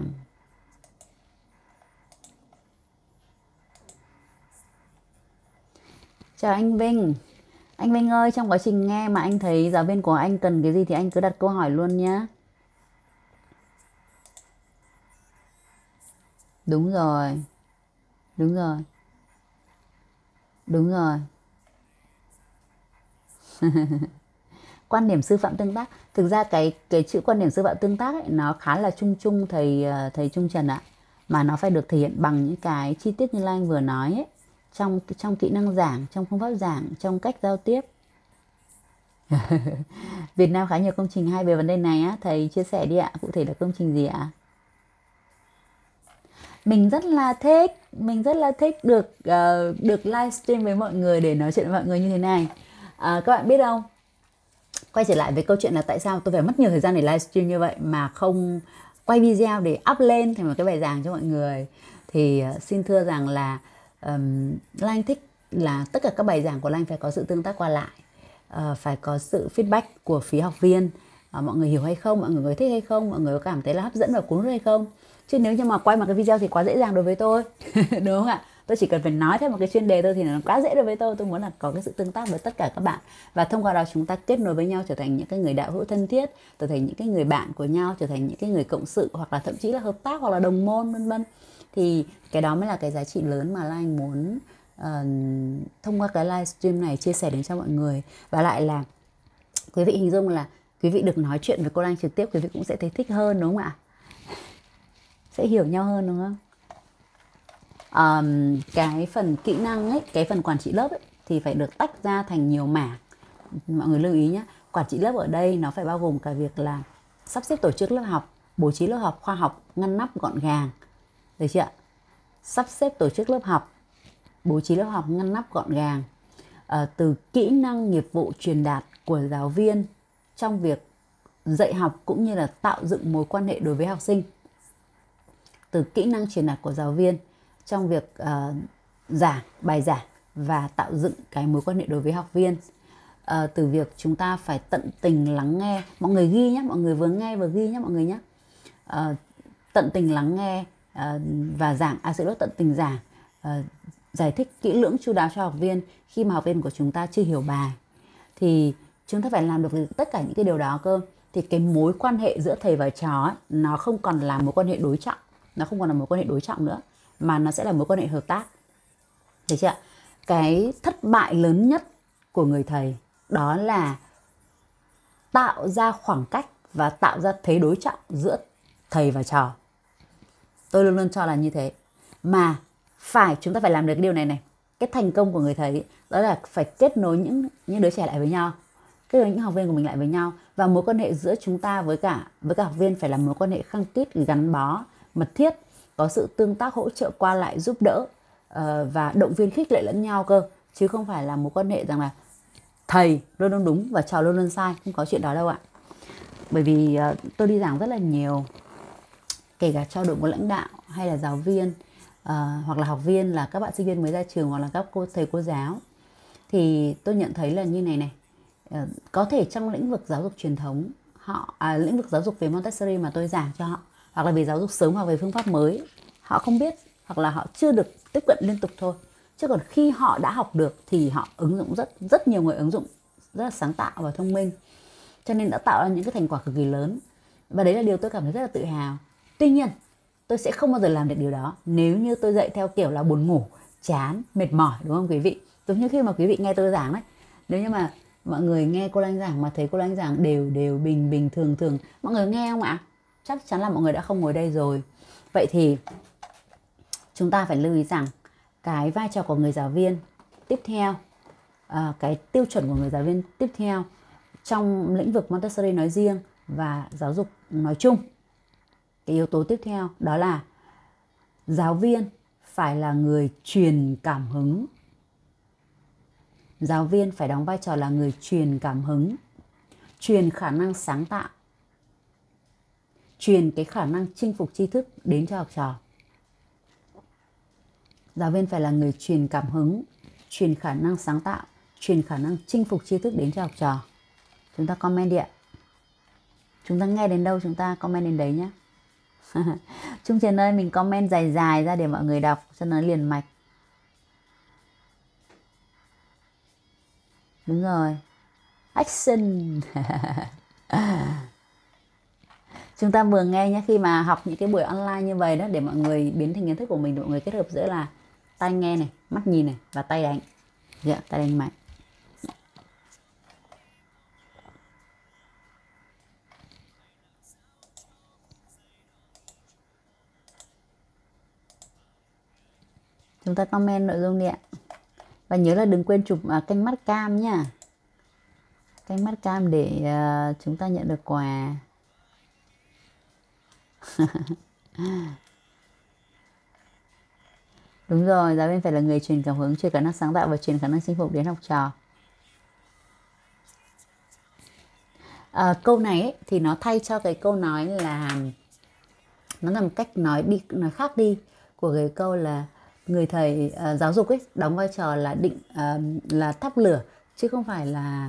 Chào anh Vinh. Anh Vinh ơi, trong quá trình nghe mà anh thấy giáo viên của anh cần cái gì thì anh cứ đặt câu hỏi luôn nhé. Đúng rồi. Đúng rồi. Đúng rồi. Quan điểm sư phạm tương tác. Thực ra cái chữ quan điểm sư phạm tương tác ấy, nó khá là chung thầy Trung Trần ạ. Mà nó phải được thể hiện bằng những cái chi tiết như Anh vừa nói ấy. Trong kỹ năng giảng, trong phương pháp giảng, trong cách giao tiếp. Việt Nam khá nhiều công trình hay về vấn đề này á, thầy chia sẻ đi ạ. Cụ thể là công trình gì ạ? Mình rất là thích được livestream với mọi người để nói chuyện với mọi người như thế này. Các bạn biết không? Quay trở lại với câu chuyện là tại sao tôi phải mất nhiều thời gian để livestream như vậy mà không quay video để up lên thành một cái bài giảng cho mọi người. Thì xin thưa rằng là Lan thích là tất cả các bài giảng của Lan phải có sự tương tác qua lại. phải có sự feedback của phía học viên. Mọi người hiểu hay không, mọi người thích hay không, mọi người có cảm thấy là hấp dẫn và cuốn hút hay không. Chứ nếu như mà quay một cái video thì quá dễ dàng đối với tôi. Đúng không ạ? Tôi chỉ cần phải nói theo một cái chuyên đề thôi thì nó quá dễ đối với tôi. Tôi muốn là có cái sự tương tác với tất cả các bạn, và thông qua đó chúng ta kết nối với nhau, trở thành những cái người đạo hữu thân thiết, trở thành những cái người bạn của nhau, trở thành những cái người cộng sự, hoặc là thậm chí là hợp tác, hoặc là đồng môn, vân vân. Thì cái đó mới là cái giá trị lớn mà Lan Anh muốn thông qua cái livestream này chia sẻ đến cho mọi người. Và lại là quý vị hình dung là quý vị được nói chuyện với cô Lan Anh trực tiếp, quý vị cũng sẽ thấy thích hơn, đúng không ạ? Sẽ hiểu nhau hơn, đúng không? Cái phần kỹ năng ấy, cái phần quản trị lớp ấy, thì phải được tách ra thành nhiều mảng. Mọi người lưu ý nhé, quản trị lớp ở đây nó phải bao gồm cả việc là sắp xếp tổ chức lớp học, bố trí lớp học khoa học, ngăn nắp gọn gàng, được chưa ạ? Sắp xếp tổ chức lớp học, bố trí lớp học ngăn nắp gọn gàng. Từ kỹ năng nghiệp vụ truyền đạt của giáo viên trong việc dạy học cũng như là tạo dựng mối quan hệ đối với học sinh. Từ kỹ năng truyền đạt của giáo viên trong việc giảng, bài giảng và tạo dựng cái mối quan hệ đối với học viên. Từ việc chúng ta phải tận tình lắng nghe. Mọi người ghi nhé, mọi người vừa nghe vừa ghi nhé mọi người nhé. Tận tình lắng nghe và giảng, tận tình giảng, giải thích kỹ lưỡng chu đáo cho học viên khi mà học viên của chúng ta chưa hiểu bài. Thì chúng ta phải làm được tất cả những cái điều đó cơ. Thì cái mối quan hệ giữa thầy và trò ấy, nó không còn là mối quan hệ đối trọng. Nó không còn là mối quan hệ đối trọng nữa, mà nó sẽ là mối quan hệ hợp tác. Được chưa ạ? Cái thất bại lớn nhất của người thầy đó là tạo ra khoảng cách và tạo ra thế đối trọng giữa thầy và trò. Tôi luôn luôn cho là như thế. Mà chúng ta phải làm được cái điều này này. Cái thành công của người thầy ấy, đó là phải kết nối những đứa trẻ lại với nhau, kết nối những học viên của mình lại với nhau, và mối quan hệ giữa chúng ta với cả học viên phải là mối quan hệ khăng khít, gắn bó, mật thiết, có sự tương tác, hỗ trợ, qua lại, giúp đỡ và động viên, khích lệ lẫn nhau cơ, chứ không phải là mối quan hệ rằng là thầy luôn luôn đúng và trò luôn luôn sai. Không có chuyện đó đâu ạ. Bởi vì tôi đi giảng rất là nhiều, kể cả cho đội ngũ lãnh đạo hay là giáo viên, hoặc là học viên, là các bạn sinh viên mới ra trường, hoặc là các thầy cô giáo, thì tôi nhận thấy là như này. Có thể trong lĩnh vực giáo dục truyền thống, lĩnh vực giáo dục về Montessori mà tôi giảng cho họ, hoặc là về giáo dục sớm hoặc về phương pháp mới, họ không biết, hoặc là họ chưa được tiếp cận liên tục thôi. Chứ còn khi họ đã học được thì họ ứng dụng rất nhiều người ứng dụng rất là sáng tạo và thông minh, cho nên đã tạo ra những cái thành quả cực kỳ lớn. Và đấy là điều tôi cảm thấy rất là tự hào. Tuy nhiên tôi sẽ không bao giờ làm được điều đó nếu như tôi dạy theo kiểu là buồn ngủ, chán, mệt mỏi, đúng không quý vị? Giống như khi mà quý vị nghe tôi giảng đấy, nếu như mà mọi người nghe cô Lan giảng mà thấy cô Lan giảng đều bình thường, mọi người nghe không ạ? Chắc chắn là mọi người đã không ngồi đây rồi. Vậy thì chúng ta phải lưu ý rằng cái vai trò của người giáo viên tiếp theo, cái tiêu chuẩn của người giáo viên tiếp theo trong lĩnh vực Montessori nói riêng và giáo dục nói chung, cái yếu tố tiếp theo đó là giáo viên phải là người truyền cảm hứng. Giáo viên phải đóng vai trò là người truyền cảm hứng, truyền khả năng sáng tạo, truyền cái khả năng chinh phục tri thức đến cho học trò. Giáo viên phải là người truyền cảm hứng, truyền khả năng sáng tạo, truyền khả năng chinh phục tri thức đến cho học trò. Chúng ta comment đi ạ. Chúng ta nghe đến đâu chúng ta comment đến đấy nhé. Trung Trần ơi, mình comment dài ra để mọi người đọc cho nó liền mạch. Đúng rồi. Action. Chúng ta vừa nghe nhé, khi mà học những cái buổi online như vậy đó, để mọi người biến thành kiến thức của mình, mọi người kết hợp giữa là tai nghe này, mắt nhìn này và tay đánh. Tay đánh mạnh. Chúng ta comment nội dung đi ạ. Và nhớ là đừng quên chụp canh mắt cam nhá. Canh mắt cam để chúng ta nhận được quà. Đúng rồi, giáo viên phải là người truyền cảm hứng, truyền khả năng sáng tạo và truyền khả năng chinh phục đến học trò. Câu này ấy, thì nó thay cho cái câu nói là, nó là một cách nói khác đi của cái câu là người thầy giáo dục ấy đóng vai trò là là thắp lửa, chứ không phải là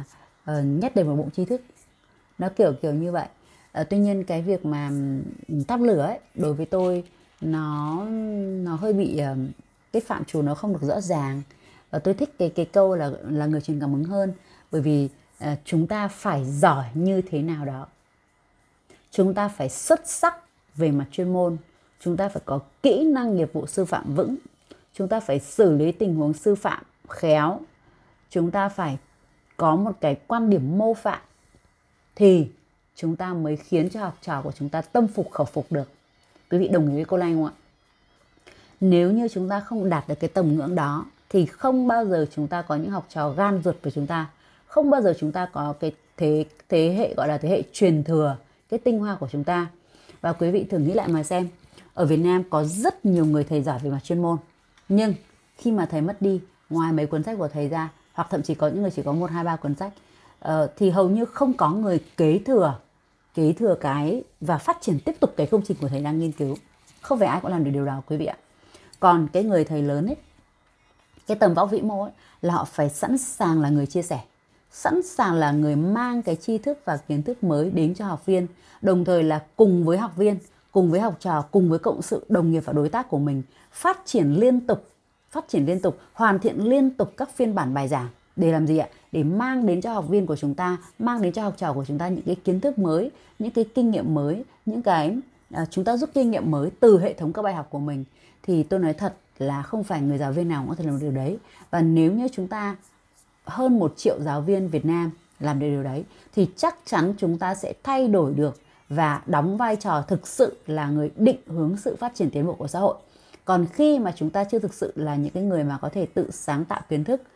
nhét đầy một bụng tri thức. Nó kiểu kiểu như vậy. Tuy nhiên cái việc mà thắp lửa ấy, đối với tôi nó hơi bị cái phạm trù nó không được rõ ràng. Và tôi thích cái câu là người truyền cảm hứng hơn, bởi vì chúng ta phải giỏi như thế nào đó, chúng ta phải xuất sắc về mặt chuyên môn, chúng ta phải có kỹ năng nghiệp vụ sư phạm vững, chúng ta phải xử lý tình huống sư phạm khéo, chúng ta phải có một cái quan điểm mô phạm, thì chúng ta mới khiến cho học trò của chúng ta tâm phục khẩu phục được. Quý vị đồng ý với cô Lan không ạ? Nếu như chúng ta không đạt được cái tầm ngưỡng đó thì không bao giờ chúng ta có những học trò gan ruột với chúng ta, không bao giờ chúng ta có cái thế hệ gọi là thế hệ truyền thừa cái tinh hoa của chúng ta. Và quý vị thử nghĩ lại mà xem, ở Việt Nam có rất nhiều người thầy giỏi về mặt chuyên môn, nhưng khi mà thầy mất đi, ngoài mấy cuốn sách của thầy ra, hoặc thậm chí có những người chỉ có 1, 2, 3 cuốn sách, thì hầu như không có người kế thừa cái và phát triển tiếp tục cái công trình của thầy đang nghiên cứu. Không phải ai cũng làm được điều đó quý vị ạ. Còn cái người thầy lớn ấy, cái tầm vóc vĩ mô ấy, là họ phải sẵn sàng là người chia sẻ, sẵn sàng là người mang cái tri thức và kiến thức mới đến cho học viên, đồng thời là cùng với học viên, cùng với học trò, cùng với cộng sự đồng nghiệp và đối tác của mình phát triển liên tục, hoàn thiện liên tục các phiên bản bài giảng. Để làm gì ạ? Để mang đến cho học viên của chúng ta, mang đến cho học trò của chúng ta những cái kiến thức mới, những cái kinh nghiệm mới, những cái chúng ta rút kinh nghiệm mới từ hệ thống các bài học của mình. Thì tôi nói thật là không phải người giáo viên nào cũng có thể làm được điều đấy. Và nếu như chúng ta hơn 1 triệu giáo viên Việt Nam làm được điều đấy thì chắc chắn chúng ta sẽ thay đổi được và đóng vai trò thực sự là người định hướng sự phát triển tiến bộ của xã hội. Còn khi mà chúng ta chưa thực sự là những cái người mà có thể tự sáng tạo kiến thức,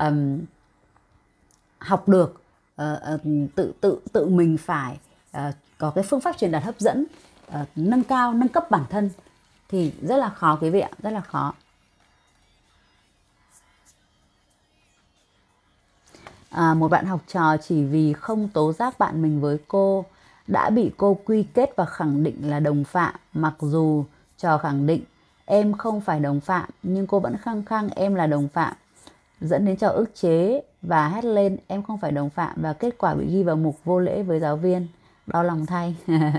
học được, tự mình phải có cái phương pháp truyền đạt hấp dẫn, nâng cấp bản thân, thì rất là khó quý vị ạ, rất là khó. Một bạn học trò chỉ vì không tố giác bạn mình với cô đã bị cô quy kết và khẳng định là đồng phạm, mặc dù trò khẳng định em không phải đồng phạm nhưng cô vẫn khăng khăng em là đồng phạm, dẫn đến trò ức chế và hét lên em không phải đồng phạm, và kết quả bị ghi vào mục vô lễ với giáo viên. Đau lòng thay.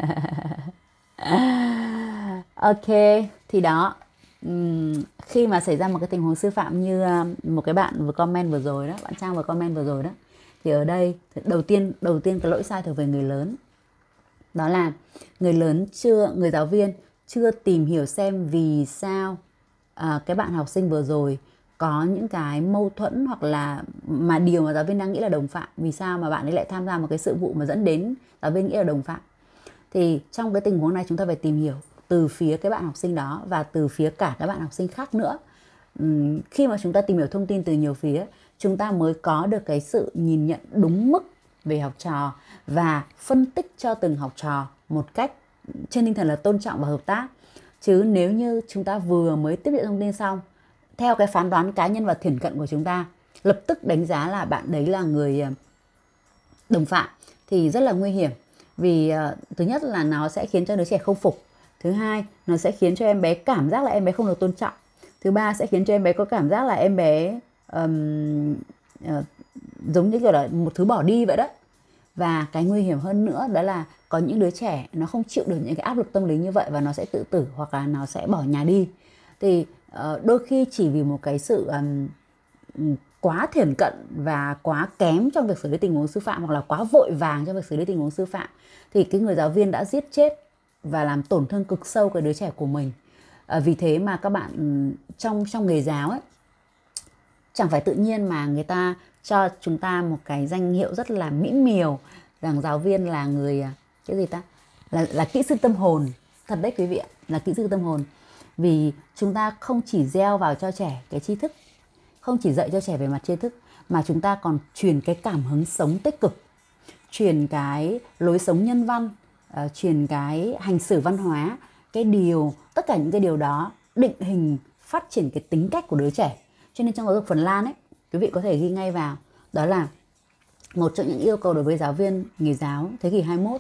Ok, thì đó, khi mà xảy ra một cái tình huống sư phạm như một cái bạn vừa comment vừa rồi đó, bạn Trang vừa comment vừa rồi đó, thì ở đây đầu tiên cái lỗi sai thuộc về người lớn. Đó là người giáo viên chưa tìm hiểu xem vì sao cái bạn học sinh vừa rồi có những cái mâu thuẫn, hoặc là mà điều mà giáo viên đang nghĩ là đồng phạm, vì sao mà bạn ấy lại tham gia một cái sự vụ mà dẫn đến giáo viên nghĩ là đồng phạm. Thì trong cái tình huống này chúng ta phải tìm hiểu từ phía cái bạn học sinh đó và từ phía cả các bạn học sinh khác nữa. Khi mà chúng ta tìm hiểu thông tin từ nhiều phía, chúng ta mới có được cái sự nhìn nhận đúng mức về học trò và phân tích cho từng học trò một cách trên tinh thần là tôn trọng và hợp tác. Chứ nếu như chúng ta vừa mới tiếp nhận thông tin xong, theo cái phán đoán cá nhân và thiển cận của chúng ta, lập tức đánh giá là bạn đấy là người đồng phạm, thì rất là nguy hiểm. Vì thứ nhất là nó sẽ khiến cho đứa trẻ không phục. Thứ hai, nó sẽ khiến cho em bé cảm giác là em bé không được tôn trọng. Thứ ba, sẽ khiến cho em bé có cảm giác là em bé giống như kiểu là một thứ bỏ đi vậy đó. Và cái nguy hiểm hơn nữa đó là có những đứa trẻ nó không chịu được những cái áp lực tâm lý như vậy và nó sẽ tự tử hoặc là nó sẽ bỏ nhà đi. Thì đôi khi chỉ vì một cái sự quá thiển cận và quá kém trong việc xử lý tình huống sư phạm, hoặc là quá vội vàng trong việc xử lý tình huống sư phạm, thì cái người giáo viên đã giết chết và làm tổn thương cực sâu cái đứa trẻ của mình. Vì thế mà các bạn trong nghề giáo ấy, chẳng phải tự nhiên mà người ta cho chúng ta một cái danh hiệu rất là mỹ miều rằng giáo viên là người cái gì ta, là kỹ sư tâm hồn. Thật đấy quý vị ạ, là kỹ sư tâm hồn. Vì chúng ta không chỉ gieo vào cho trẻ cái tri thức, không chỉ dạy cho trẻ về mặt tri thức, mà chúng ta còn truyền cái cảm hứng sống tích cực, truyền cái lối sống nhân văn, truyền cái hành xử văn hóa, tất cả những cái điều đó định hình phát triển cái tính cách của đứa trẻ. Cho nên trong giáo dục Phần Lan ấy, quý vị có thể ghi ngay vào, đó là một trong những yêu cầu đối với giáo viên nghề giáo thế kỷ 21,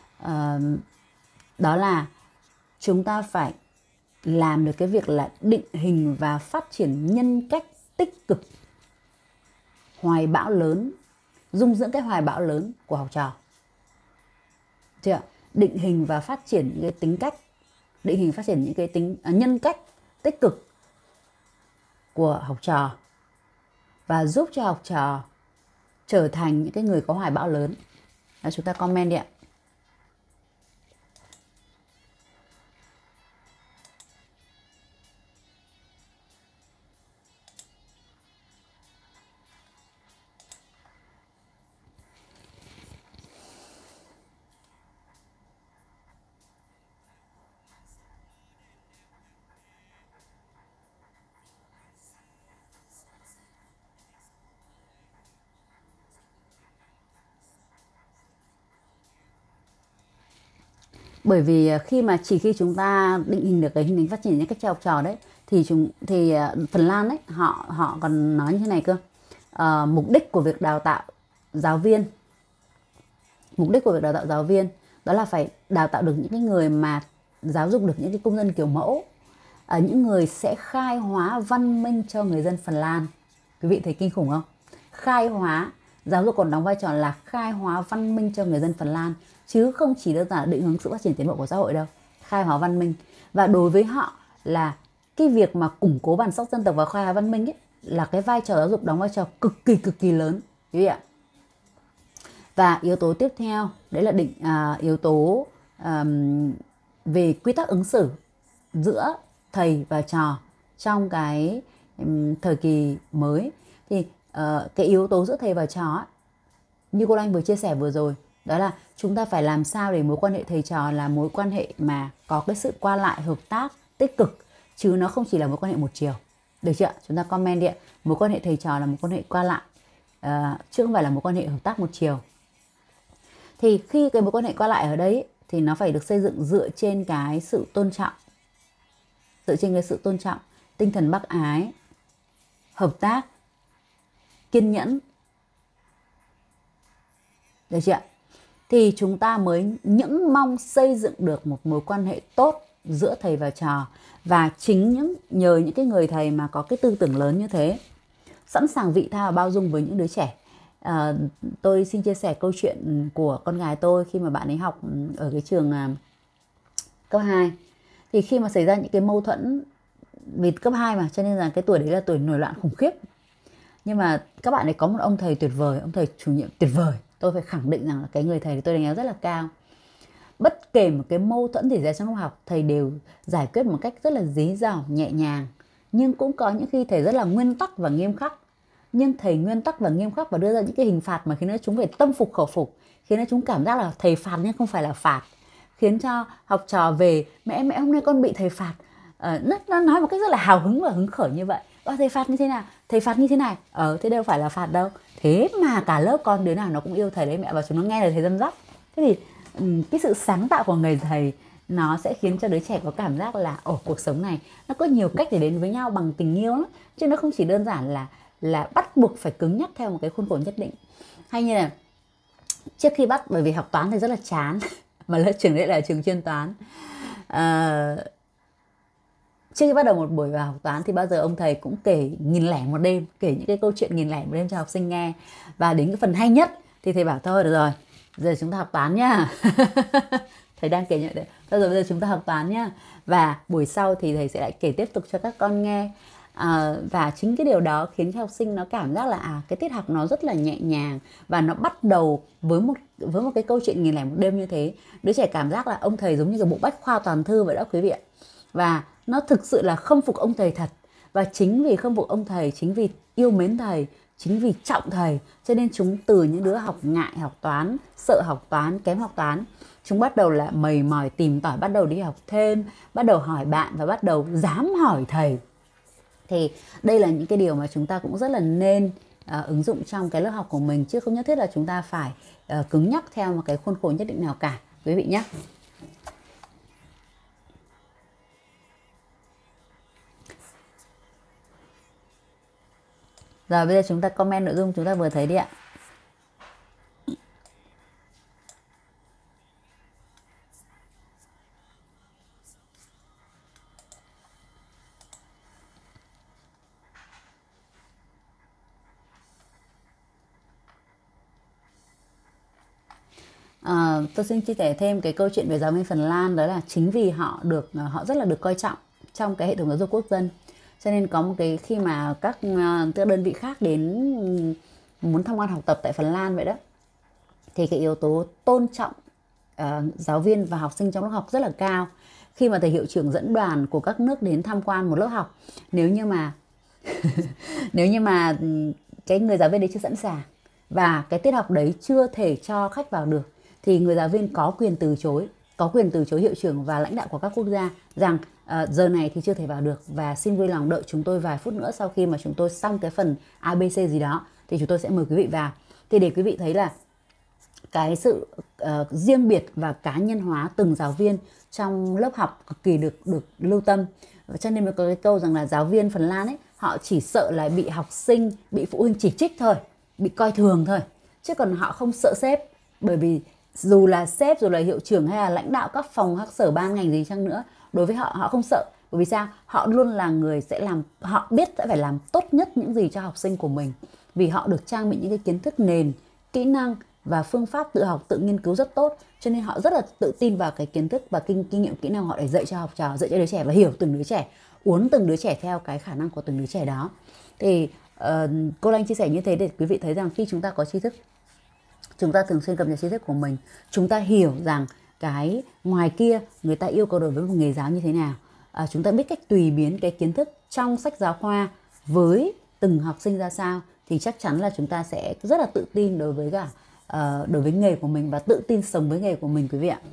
đó là chúng ta phải làm được cái việc là định hình và phát triển nhân cách tích cực, hoài bão lớn, dung dưỡng cái hoài bão lớn của học trò. Chưa? Định hình và phát triển những cái tính cách, định hình phát triển những cái nhân cách tích cực của học trò và giúp cho học trò trở thành những cái người có hoài bão lớn. Đó, chúng ta comment đi ạ. Bởi vì chỉ khi chúng ta định hình được cái hình tính phát triển những cách cho học trò đấy thì Phần Lan đấy họ còn nói như thế này cơ. Mục đích của việc đào tạo giáo viên, đó là phải đào tạo được những cái người mà giáo dục được những cái công dân kiểu mẫu, những người sẽ khai hóa văn minh cho người dân Phần Lan. Quý vị thấy kinh khủng không? Khai hóa, giáo dục còn đóng vai trò là khai hóa văn minh cho người dân Phần Lan, chứ không chỉ đơn giản định hướng sự phát triển tiến bộ của xã hội đâu. Khai hóa văn minh, và đối với họ là cái việc mà củng cố bản sắc dân tộc và khai hóa văn minh ấy, là cái vai trò giáo dục đóng vai trò cực kỳ lớn, quý vị ạ. Và yếu tố tiếp theo đấy là yếu tố về quy tắc ứng xử giữa thầy và trò trong cái thời kỳ mới. Thì cái yếu tố giữa thầy và trò ấy, như cô Anh vừa chia sẻ vừa rồi, đó là chúng ta phải làm sao để mối quan hệ thầy trò là mối quan hệ mà có cái sự qua lại hợp tác tích cực, chứ nó không chỉ là mối quan hệ một chiều. Được chưa? Chúng ta comment đi ạ. Mối quan hệ thầy trò là mối quan hệ qua lại, chứ không phải là mối quan hệ hợp tác một chiều. Thì khi cái mối quan hệ qua lại ở đấy thì nó phải được xây dựng dựa trên cái sự tôn trọng, tinh thần bác ái, hợp tác, kiên nhẫn. Được chưa? Thì chúng ta mới mong xây dựng được một mối quan hệ tốt giữa thầy và trò. Và nhờ những cái người thầy mà có cái tư tưởng lớn như thế, sẵn sàng vị tha và bao dung với những đứa trẻ. Tôi xin chia sẻ câu chuyện của con gái tôi khi mà bạn ấy học ở cái trường cấp 2. Thì khi mà xảy ra những cái mâu thuẫn, vì cấp 2 mà, cho nên là cái tuổi đấy là tuổi nổi loạn khủng khiếp. Nhưng mà các bạn ấy có một ông thầy tuyệt vời, ông thầy chủ nhiệm tuyệt vời. Tôi phải khẳng định rằng là cái người thầy tôi đánh giá rất là cao. Bất kể một cái mâu thuẫn gì ra trong lớp học, thầy đều giải quyết một cách rất là dí dỏm, nhẹ nhàng. Nhưng cũng có những khi thầy rất là nguyên tắc và nghiêm khắc. Nhưng thầy nguyên tắc và nghiêm khắc và đưa ra những cái hình phạt mà khiến cho chúng phải tâm phục khẩu phục, khiến cho chúng cảm giác là thầy phạt nhưng không phải là phạt, khiến cho học trò về mẹ hôm nay con bị thầy phạt. Nó nói một cách rất là hào hứng và hứng khởi như vậy. Thầy phạt như thế nào? Thầy phạt như thế này. Thế đâu phải là phạt đâu. Thế mà cả lớp con đứa nào nó cũng yêu thầy đấy mẹ, và chúng nó nghe lời thầy răm rắp. Thế thì cái sự sáng tạo của người thầy nó sẽ khiến cho đứa trẻ có cảm giác là cuộc sống này nó có nhiều cách để đến với nhau bằng tình yêu lắm, chứ nó không chỉ đơn giản là bắt buộc phải cứng nhắc theo một cái khuôn khổ nhất định. Hay như là trước khi bởi vì học toán thì rất là chán mà lớp trường đấy là trường chuyên toán. Trước khi bắt đầu một buổi vào học toán thì bao giờ ông thầy cũng kể nghìn lẻ một đêm, kể những cái câu chuyện nghìn lẻ một đêm cho học sinh nghe. Và đến cái phần hay nhất thì thầy bảo thôi được rồi, giờ chúng ta học toán nhá. Thầy đang kể như vậy. Thôi rồi bây giờ chúng ta học toán nhá. Và buổi sau thì thầy sẽ lại kể tiếp tục cho các con nghe. Và chính cái điều đó khiến cho học sinh nó cảm giác là cái tiết học nó rất là nhẹ nhàng, và nó bắt đầu với một cái câu chuyện nghìn lẻ một đêm như thế. Đứa trẻ cảm giác là ông thầy giống như cái bộ bách khoa toàn thư vậy đó quý vị ạ. Và nó thực sự là khâm phục ông thầy thật. Và chính vì khâm phục ông thầy, chính vì yêu mến thầy, chính vì trọng thầy, cho nên chúng từ những đứa học ngại học toán, sợ học toán, kém học toán, chúng bắt đầu là mày mỏi tìm tòi, bắt đầu đi học thêm, bắt đầu hỏi bạn và bắt đầu dám hỏi thầy. Thì đây là những cái điều mà chúng ta cũng rất là nên ứng dụng trong cái lớp học của mình, chứ không nhất thiết là chúng ta phải cứng nhắc theo một cái khuôn khổ nhất định nào cả quý vị nhé. Rồi bây giờ chúng ta comment nội dung chúng ta vừa thấy đi ạ. Tôi xin chia sẻ thêm cái câu chuyện về giáo viên Phần Lan, đó là chính vì họ rất là được coi trọng trong cái hệ thống giáo dục quốc dân, cho nên có một cái khi mà các đơn vị khác đến muốn tham quan học tập tại Phần Lan vậy đó, thì cái yếu tố tôn trọng giáo viên và học sinh trong lớp học rất là cao. Khi mà thầy hiệu trưởng dẫn đoàn của các nước đến tham quan một lớp học, nếu như mà nếu như mà cái người giáo viên đấy chưa sẵn sàng và cái tiết học đấy chưa thể cho khách vào được, thì người giáo viên có quyền từ chối hiệu trưởng và lãnh đạo của các quốc gia rằng giờ này thì chưa thể vào được và xin vui lòng đợi chúng tôi vài phút nữa, sau khi mà chúng tôi xong cái phần ABC gì đó thì chúng tôi sẽ mời quý vị vào. Thì để quý vị thấy là cái sự riêng biệt và cá nhân hóa từng giáo viên trong lớp học cực kỳ được lưu tâm. Và cho nên mới có cái câu rằng là giáo viên Phần Lan ấy, họ chỉ sợ là bị học sinh, bị phụ huynh chỉ trích thôi, bị coi thường thôi, chứ còn họ không sợ sếp. Bởi vì dù là sếp, dù là hiệu trưởng hay là lãnh đạo các phòng, các sở ban ngành gì chăng nữa, đối với họ, họ không sợ. Bởi vì sao? Họ luôn là người họ biết sẽ phải làm tốt nhất những gì cho học sinh của mình, vì họ được trang bị những cái kiến thức nền, kỹ năng và phương pháp tự học, tự nghiên cứu rất tốt, cho nên họ rất là tự tin vào cái kiến thức và kinh nghiệm, kỹ năng họ để dạy cho học trò, dạy cho đứa trẻ và hiểu từng đứa trẻ, uốn từng đứa trẻ theo cái khả năng của từng đứa trẻ đó. Thì cô Anh chia sẻ như thế để quý vị thấy rằng khi chúng ta có tri thức, chúng ta thường xuyên cập nhật tri thức của mình, chúng ta hiểu rằng cái ngoài kia người ta yêu cầu đối với một nghề giáo như thế nào, chúng ta biết cách tùy biến cái kiến thức trong sách giáo khoa với từng học sinh ra sao, thì chắc chắn là chúng ta sẽ rất là tự tin đối với nghề của mình và tự tin sống với nghề của mình, quý vị ạ.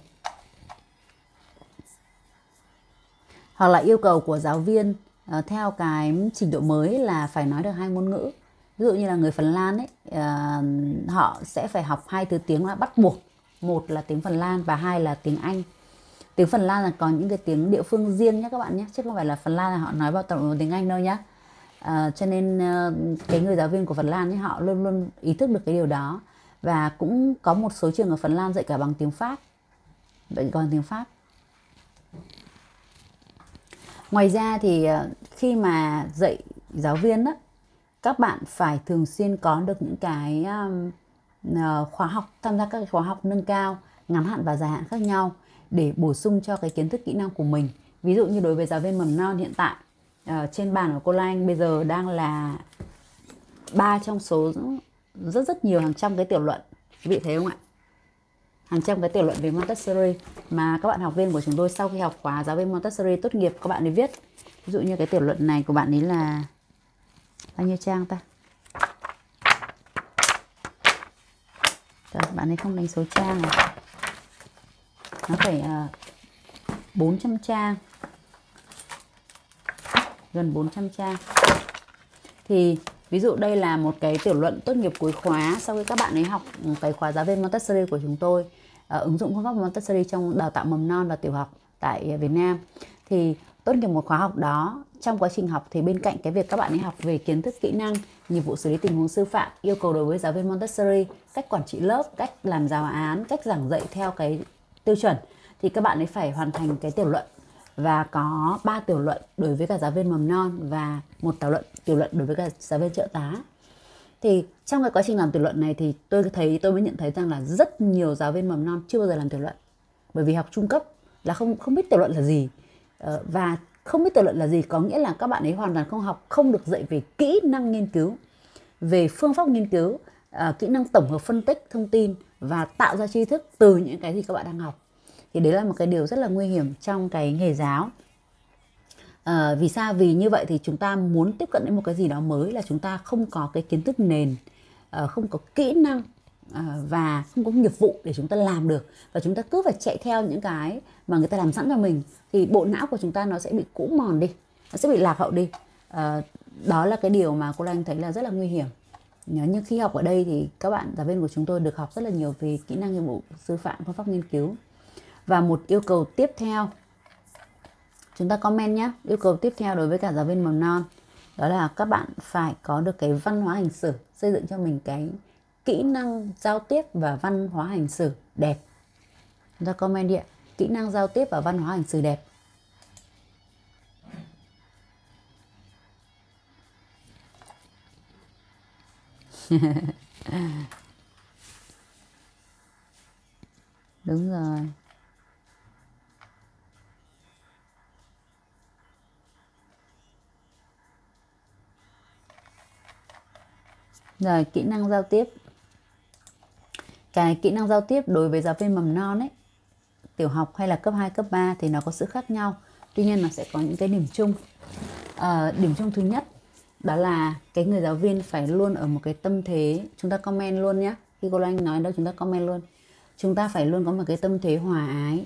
Hoặc là yêu cầu của giáo viên theo cái trình độ mới là phải nói được 2 ngôn ngữ. Ví dụ như là người Phần Lan ấy, họ sẽ phải học 2 thứ tiếng là bắt buộc. Một là tiếng Phần Lan và 2 là tiếng Anh. Tiếng Phần Lan là có những cái tiếng địa phương riêng nhé các bạn nhé, chứ không phải là Phần Lan là họ nói bao tổng tiếng Anh đâu nhé. Cho nên cái người giáo viên của Phần Lan ấy, họ luôn luôn ý thức được cái điều đó. Và cũng có một số trường ở Phần Lan dạy cả bằng tiếng Pháp. Vậy còn tiếng Pháp. Ngoài ra thì khi mà dạy giáo viên đó, các bạn phải thường xuyên có được những cái khóa học, tham gia các khóa học nâng cao ngắn hạn và dài hạn khác nhau để bổ sung cho cái kiến thức kỹ năng của mình. Ví dụ như đối với giáo viên mầm non hiện tại, trên bàn của cô Lan Anh bây giờ đang là 3 trong số rất nhiều hàng trăm cái tiểu luận, quý vị thấy không ạ? Hàng trăm cái tiểu luận về Montessori mà các bạn học viên của chúng tôi sau khi học khóa giáo viên Montessori tốt nghiệp, các bạn ấy viết. Ví dụ như cái tiểu luận này của bạn ấy là bao nhiêu trang ta? Bạn ấy không đánh số trang này. Nó phải 400 trang, gần 400 trang. Thì ví dụ đây là một cái tiểu luận tốt nghiệp cuối khóa sau khi các bạn ấy học cái khóa giáo viên Montessori của chúng tôi, ứng dụng phương pháp Montessori trong đào tạo mầm non và tiểu học tại Việt Nam. Thì tốt nghiệp một khóa học đó, trong quá trình học thì bên cạnh cái việc các bạn ấy học về kiến thức, kỹ năng, nghiệp vụ xử lý tình huống sư phạm, yêu cầu đối với giáo viên Montessori, cách quản trị lớp, cách làm giáo án, cách giảng dạy theo cái tiêu chuẩn, thì các bạn ấy phải hoàn thành cái tiểu luận. Và có 3 tiểu luận đối với cả giáo viên mầm non và một tiểu luận đối với cả giáo viên trợ tá. Thì trong cái quá trình làm tiểu luận này thì tôi mới nhận thấy rằng là rất nhiều giáo viên mầm non chưa bao giờ làm tiểu luận, bởi vì học trung cấp là không biết tiểu luận là gì. Và không biết tiểu luận là gì có nghĩa là các bạn ấy hoàn toàn không được dạy về kỹ năng nghiên cứu, về phương pháp nghiên cứu, kỹ năng tổng hợp phân tích thông tin và tạo ra tri thức từ những cái gì các bạn đang học. Thì đấy là một cái điều rất là nguy hiểm trong cái nghề giáo. Vì sao? Vì như vậy thì chúng ta muốn tiếp cận đến một cái gì đó mới là chúng ta không có cái kiến thức nền, không có kỹ năng và không có nghiệp vụ để chúng ta làm được, và chúng ta cứ phải chạy theo những cái mà người ta làm sẵn cho mình, thì bộ não của chúng ta nó sẽ bị cũ mòn đi, nó sẽ bị lạc hậu đi. Đó là cái điều mà cô Anh thấy là rất là nguy hiểm. Nhưng khi học ở đây thì các bạn giáo viên của chúng tôi được học rất là nhiều về kỹ năng nghiệp vụ sư phạm, phương pháp nghiên cứu. Và một yêu cầu tiếp theo, chúng ta comment nhé, yêu cầu tiếp theo đối với cả giáo viên mầm non, đó là các bạn phải có được cái văn hóa hành xử, xây dựng cho mình cái kỹ năng giao tiếp và văn hóa hành xử đẹp. Chúng ta comment đi ạ, kỹ năng giao tiếp và văn hóa hành xử đẹp. Đúng rồi. Rồi, kỹ năng giao tiếp. Cái kỹ năng giao tiếp đối với giáo viên mầm non ấy, tiểu học hay là cấp 2, cấp 3 thì nó có sự khác nhau. Tuy nhiên nó sẽ có những cái điểm chung. Điểm chung thứ nhất đó là cái người giáo viên phải luôn ở một cái tâm thế, chúng ta comment luôn nhé. Khi cô Anh nói đâu chúng ta comment luôn. Chúng ta phải luôn có một cái tâm thế hòa ái.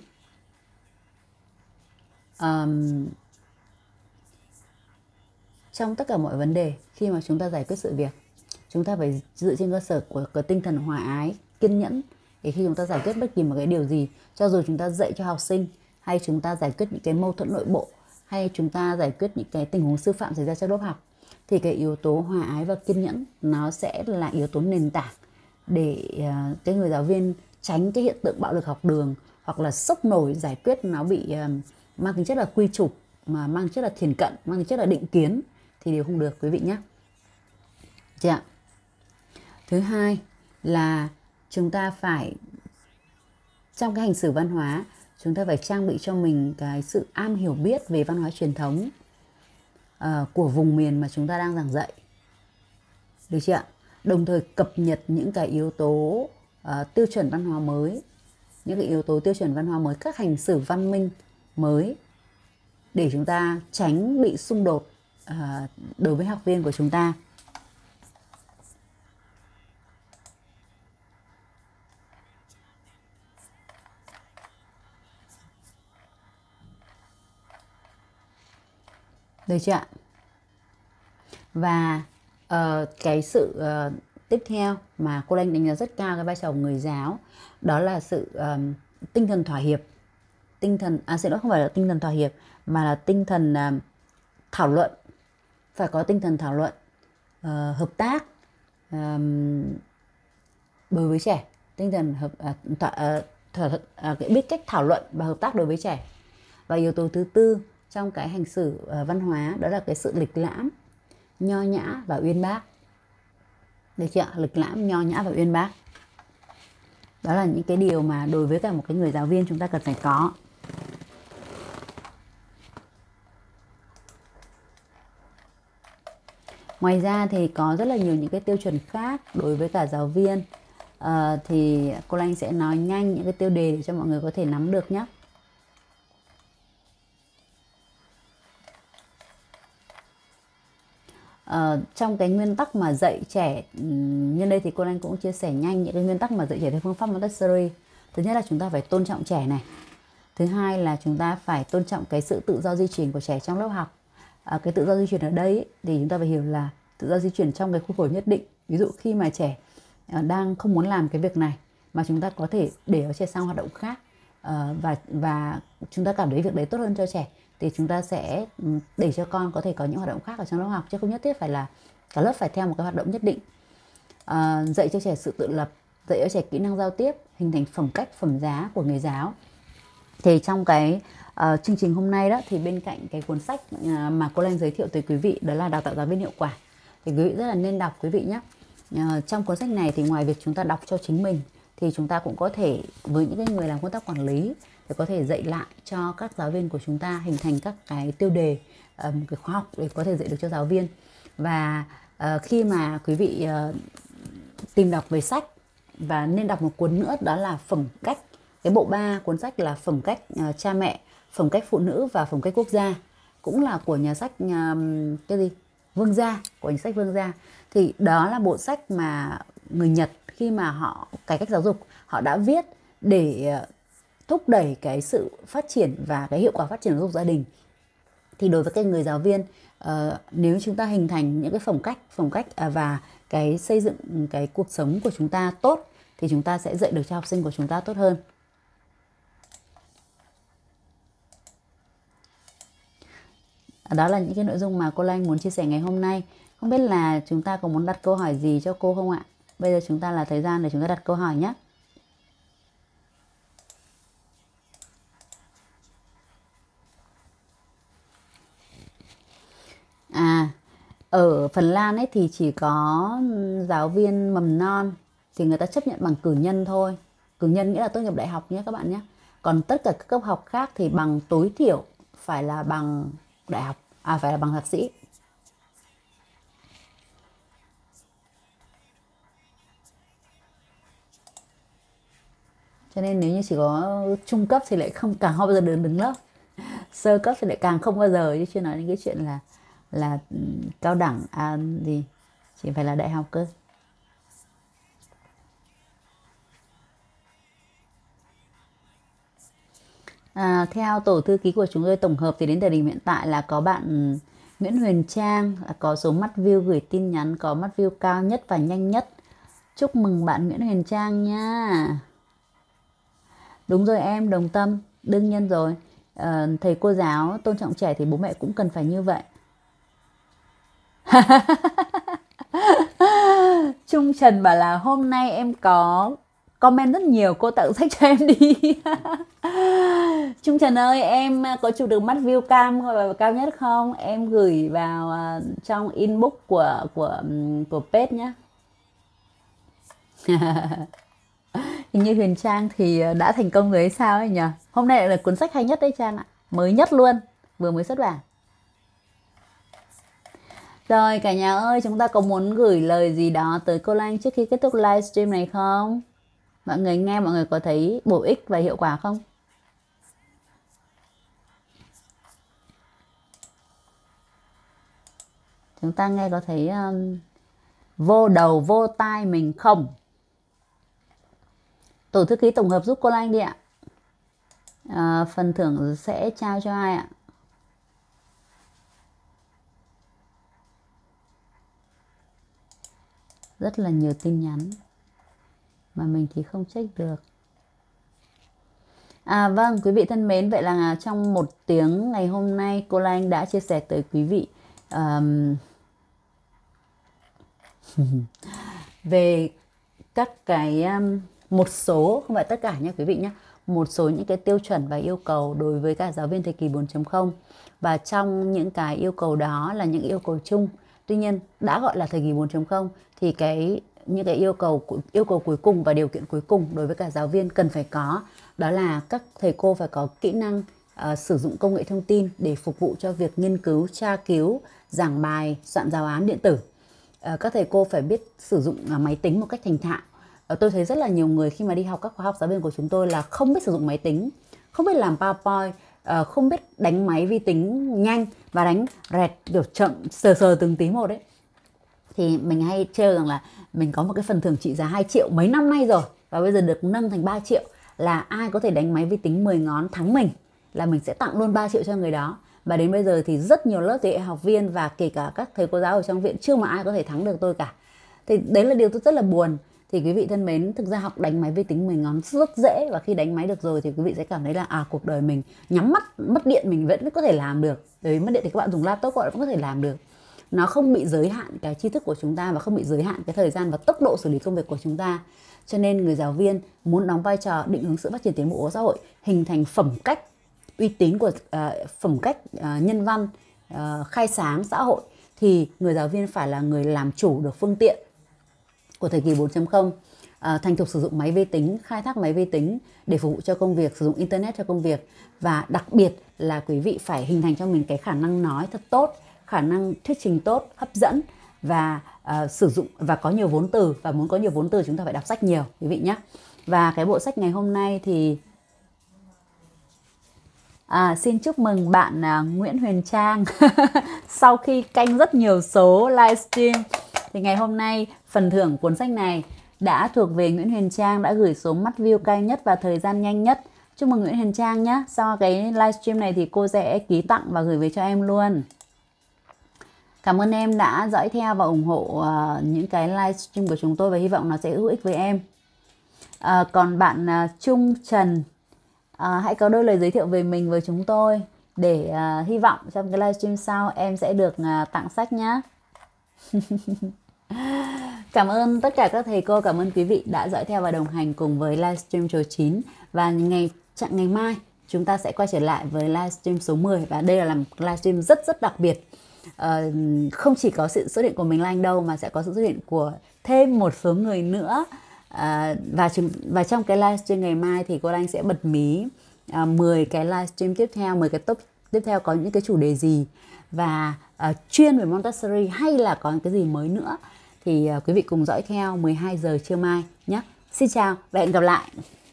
Trong tất cả mọi vấn đề, khi mà chúng ta giải quyết sự việc, chúng ta phải dựa trên cơ sở của cái tinh thần hòa ái, kiên nhẫn. Để khi chúng ta giải quyết bất kỳ một cái điều gì, cho dù chúng ta dạy cho học sinh, hay chúng ta giải quyết những cái mâu thuẫn nội bộ, hay chúng ta giải quyết những cái tình huống sư phạm xảy ra trong lớp học, thì cái yếu tố hòa ái và kiên nhẫn nó sẽ là yếu tố nền tảng để cái người giáo viên tránh cái hiện tượng bạo lực học đường, hoặc là sốc nổi giải quyết nó bị mang tính chất là quy chụp, mà mang tính chất là thiển cận, mang tính chất là định kiến, thì đều không được quý vị nhé. Chị ạ. Thứ hai là chúng ta phải, trong cái hành xử văn hóa, chúng ta phải trang bị cho mình cái sự am hiểu biết về văn hóa truyền thống của vùng miền mà chúng ta đang giảng dạy. Được chưa ạ? Đồng thời cập nhật những cái yếu tố tiêu chuẩn văn hóa mới, những cái yếu tố tiêu chuẩn văn hóa mới, các hành xử văn minh mới, để chúng ta tránh bị xung đột đối với học viên của chúng ta. Được chưa ạ? Và cái sự tiếp theo mà cô Anh đánh giá rất cao cái vai trò của người giáo, đó là sự tinh thần thỏa hiệp. Xin lỗi, không phải là tinh thần thỏa hiệp, mà là tinh thần thảo luận. Phải có tinh thần thảo luận, hợp tác đối với trẻ. Tinh thần biết cách thảo luận và hợp tác đối với trẻ. Và yếu tố thứ tư trong cái hành xử văn hóa, đó là cái sự lịch lãm, nho nhã và uyên bác. Được chưa? Lịch lãm, nho nhã và uyên bác. Đó là những cái điều mà đối với cả một cái người giáo viên chúng ta cần phải có. Ngoài ra thì có rất là nhiều những cái tiêu chuẩn khác đối với cả giáo viên. Thì cô Anh sẽ nói nhanh những cái tiêu đề để cho mọi người có thể nắm được nhé. Trong cái nguyên tắc mà dạy trẻ, nhân đây thì cô Anh cũng chia sẻ nhanh những cái nguyên tắc mà dạy trẻ theo phương pháp Montessori. Thứ nhất là chúng ta phải tôn trọng trẻ này. Thứ hai là chúng ta phải tôn trọng cái sự tự do di chuyển của trẻ trong lớp học. Cái tự do di chuyển ở đây thì chúng ta phải hiểu là tự do di chuyển trong cái khuôn khổ nhất định. Ví dụ khi mà trẻ đang không muốn làm cái việc này, mà chúng ta có thể để cho trẻ sang hoạt động khác, và chúng ta cảm thấy việc đấy tốt hơn cho trẻ, thì chúng ta sẽ để cho con có thể có những hoạt động khác ở trong lớp học, chứ không nhất thiết phải là cả lớp phải theo một cái hoạt động nhất định. Dạy cho trẻ sự tự lập, dạy cho trẻ kỹ năng giao tiếp, hình thành phẩm cách, phẩm giá của người giáo. Thì trong cái chương trình hôm nay đó, thì bên cạnh cái cuốn sách mà cô Lan giới thiệu tới quý vị, đó là Đào tạo giáo viên hiệu quả, thì quý vị rất là nên đọc quý vị nhé. Trong cuốn sách này thì ngoài việc chúng ta đọc cho chính mình, thì chúng ta cũng có thể, với những cái người làm công tác quản lý, thì có thể dạy lại cho các giáo viên của chúng ta, hình thành các cái tiêu đề, một cái khóa học để có thể dạy được cho giáo viên. Và khi mà quý vị tìm đọc về sách, và nên đọc một cuốn nữa, đó là Phẩm cách. Cái bộ 3 cuốn sách là Phẩm cách cha mẹ, Phẩm cách phụ nữ và Phẩm cách quốc gia, cũng là của nhà sách Vương Gia, của nhà sách Vương Gia. Thì đó là bộ sách mà người Nhật khi mà họ cải cách giáo dục, họ đã viết để thúc đẩy cái sự phát triển và cái hiệu quả phát triển giáo dục gia đình. Thì đối với cái người giáo viên, nếu chúng ta hình thành những cái phẩm cách và cái xây dựng cái cuộc sống của chúng ta tốt, thì chúng ta sẽ dạy được cho học sinh của chúng ta tốt hơn. Đó là những cái nội dung mà cô Lan muốn chia sẻ ngày hôm nay. Không biết là chúng ta có muốn đặt câu hỏi gì cho cô không ạ? Bây giờ chúng ta là thời gian để chúng ta đặt câu hỏi nhé. Ở Phần Lan thì chỉ có giáo viên mầm non thì người ta chấp nhận bằng cử nhân thôi. Cử nhân nghĩa là tốt nghiệp đại học nhé các bạn nhé. Còn tất cả các cấp học khác thì bằng tối thiểu phải là bằng đại học, phải là bằng thạc sĩ. Cho nên nếu như chỉ có trung cấp thì lại càng không bao giờ đứng lớp, sơ cấp thì lại càng không bao giờ, chứ chưa nói đến cái chuyện là cao đẳng gì chỉ phải là đại học cơ. Theo tổ thư ký của chúng tôi tổng hợp thì đến thời điểm hiện tại là có bạn Nguyễn Huyền Trang có số mắt view gửi tin nhắn có mắt view cao nhất và nhanh nhất. Chúc mừng bạn Nguyễn Huyền Trang nha. Đúng rồi em, đồng tâm, đương nhiên rồi. Thầy cô giáo tôn trọng trẻ thì bố mẹ cũng cần phải như vậy. Trung Trần bảo là hôm nay em có comment rất nhiều, cô tặng sách cho em đi. Trung Trần ơi, em có chụp được mắt view cam cao nhất không? Em gửi vào trong inbox của page nhé. Hình như Huyền Trang thì đã thành công rồi hay sao ấy nhỉ? Hôm nay lại là cuốn sách hay nhất đấy Trang ạ. Mới nhất luôn, vừa mới xuất bản. Rồi cả nhà ơi, chúng ta có muốn gửi lời gì đó tới cô Lan trước khi kết thúc livestream này không? Mọi người nghe, mọi người có thấy bổ ích và hiệu quả không? Chúng ta nghe có thấy vô đầu vô tai mình không? Tổ thư ký tổng hợp giúp cô Lan đi ạ. Phần thưởng sẽ trao cho ai ạ? Rất là nhiều tin nhắn mà mình thì không check được. Vâng, quý vị thân mến, vậy là trong 1 tiếng ngày hôm nay cô Lan đã chia sẻ tới quý vị về các cái một số, không phải tất cả nha quý vị nhé, một số những cái tiêu chuẩn và yêu cầu đối với cả giáo viên thời kỳ 4.0. Và trong những cái yêu cầu đó là những yêu cầu chung. Tuy nhiên đã gọi là thời kỳ 4.0 thì những cái yêu cầu cuối cùng và điều kiện cuối cùng đối với cả giáo viên cần phải có, đó là các thầy cô phải có kỹ năng sử dụng công nghệ thông tin để phục vụ cho việc nghiên cứu, tra cứu, giảng bài, soạn giáo án điện tử. Các thầy cô phải biết sử dụng máy tính một cách thành thạo. Tôi thấy rất là nhiều người khi mà đi học các khóa học giáo viên của chúng tôi là không biết sử dụng máy tính, không biết làm PowerPoint, không biết đánh máy vi tính nhanh và đánh rẹt kiểu chậm sờ từng tí một đấy. Thì mình hay trêu rằng là mình có một cái phần thưởng trị giá 2 triệu mấy năm nay rồi, và bây giờ được nâng thành 3 triệu, là ai có thể đánh máy vi tính 10 ngón thắng mình là mình sẽ tặng luôn 3 triệu cho người đó. Và đến bây giờ thì rất nhiều lớp thế hệ học viên và kể cả các thầy cô giáo ở trong viện chưa mà ai có thể thắng được tôi cả. Thì đấy là điều tôi rất là buồn. Thì quý vị thân mến, thực ra học đánh máy vi tính 10 ngón rất dễ, và khi đánh máy được rồi thì quý vị sẽ cảm thấy là cuộc đời mình nhắm mắt mất điện mình vẫn có thể làm được. Bởi vì mất điện thì các bạn dùng laptop các bạn vẫn có thể làm được. Nó không bị giới hạn cái tri thức của chúng ta và không bị giới hạn cái thời gian và tốc độ xử lý công việc của chúng ta. Cho nên người giáo viên muốn đóng vai trò định hướng sự phát triển tiến bộ của xã hội, hình thành phẩm cách uy tín của phẩm cách nhân văn, khai sáng xã hội, thì người giáo viên phải là người làm chủ được phương tiện của thời kỳ 4.0, thành thục sử dụng máy vi tính, khai thác máy vi tính để phục vụ cho công việc, sử dụng internet cho công việc. Và đặc biệt là quý vị phải hình thành cho mình cái khả năng nói thật tốt, khả năng thuyết trình tốt, hấp dẫn, và sử dụng và có nhiều vốn từ. Và muốn có nhiều vốn từ chúng ta phải đọc sách nhiều quý vị nhé. Và cái bộ sách ngày hôm nay thì xin chúc mừng bạn Nguyễn Huyền Trang. Sau khi canh rất nhiều số livestream thì ngày hôm nay phần thưởng cuốn sách này đã thuộc về Nguyễn Huyền Trang, đã gửi số mắt view cao nhất và thời gian nhanh nhất. Chúc mừng Nguyễn Huyền Trang nhé. Sau cái livestream này thì cô sẽ ký tặng và gửi về cho em luôn. Cảm ơn em đã dõi theo và ủng hộ những cái livestream của chúng tôi, và hy vọng nó sẽ hữu ích với em. Còn bạn Trung Trần, hãy có đôi lời giới thiệu về mình với chúng tôi để hy vọng trong cái livestream sau em sẽ được tặng sách nhé. Cảm ơn tất cả các thầy cô, cảm ơn quý vị đã dõi theo và đồng hành cùng với livestream số 9. Và ngày mai chúng ta sẽ quay trở lại với livestream số 10. Và đây là một livestream rất đặc biệt. Không chỉ có sự xuất hiện của mình Lan đâu, mà sẽ có sự xuất hiện của thêm một số người nữa. Và trong cái livestream ngày mai thì cô Anh sẽ bật mí 10 cái livestream tiếp theo, 10 cái top tiếp theo có những cái chủ đề gì, và chuyên về Montessori hay là có cái gì mới nữa thì quý vị cùng dõi theo 12 giờ trưa mai nhé. Xin chào và hẹn gặp lại.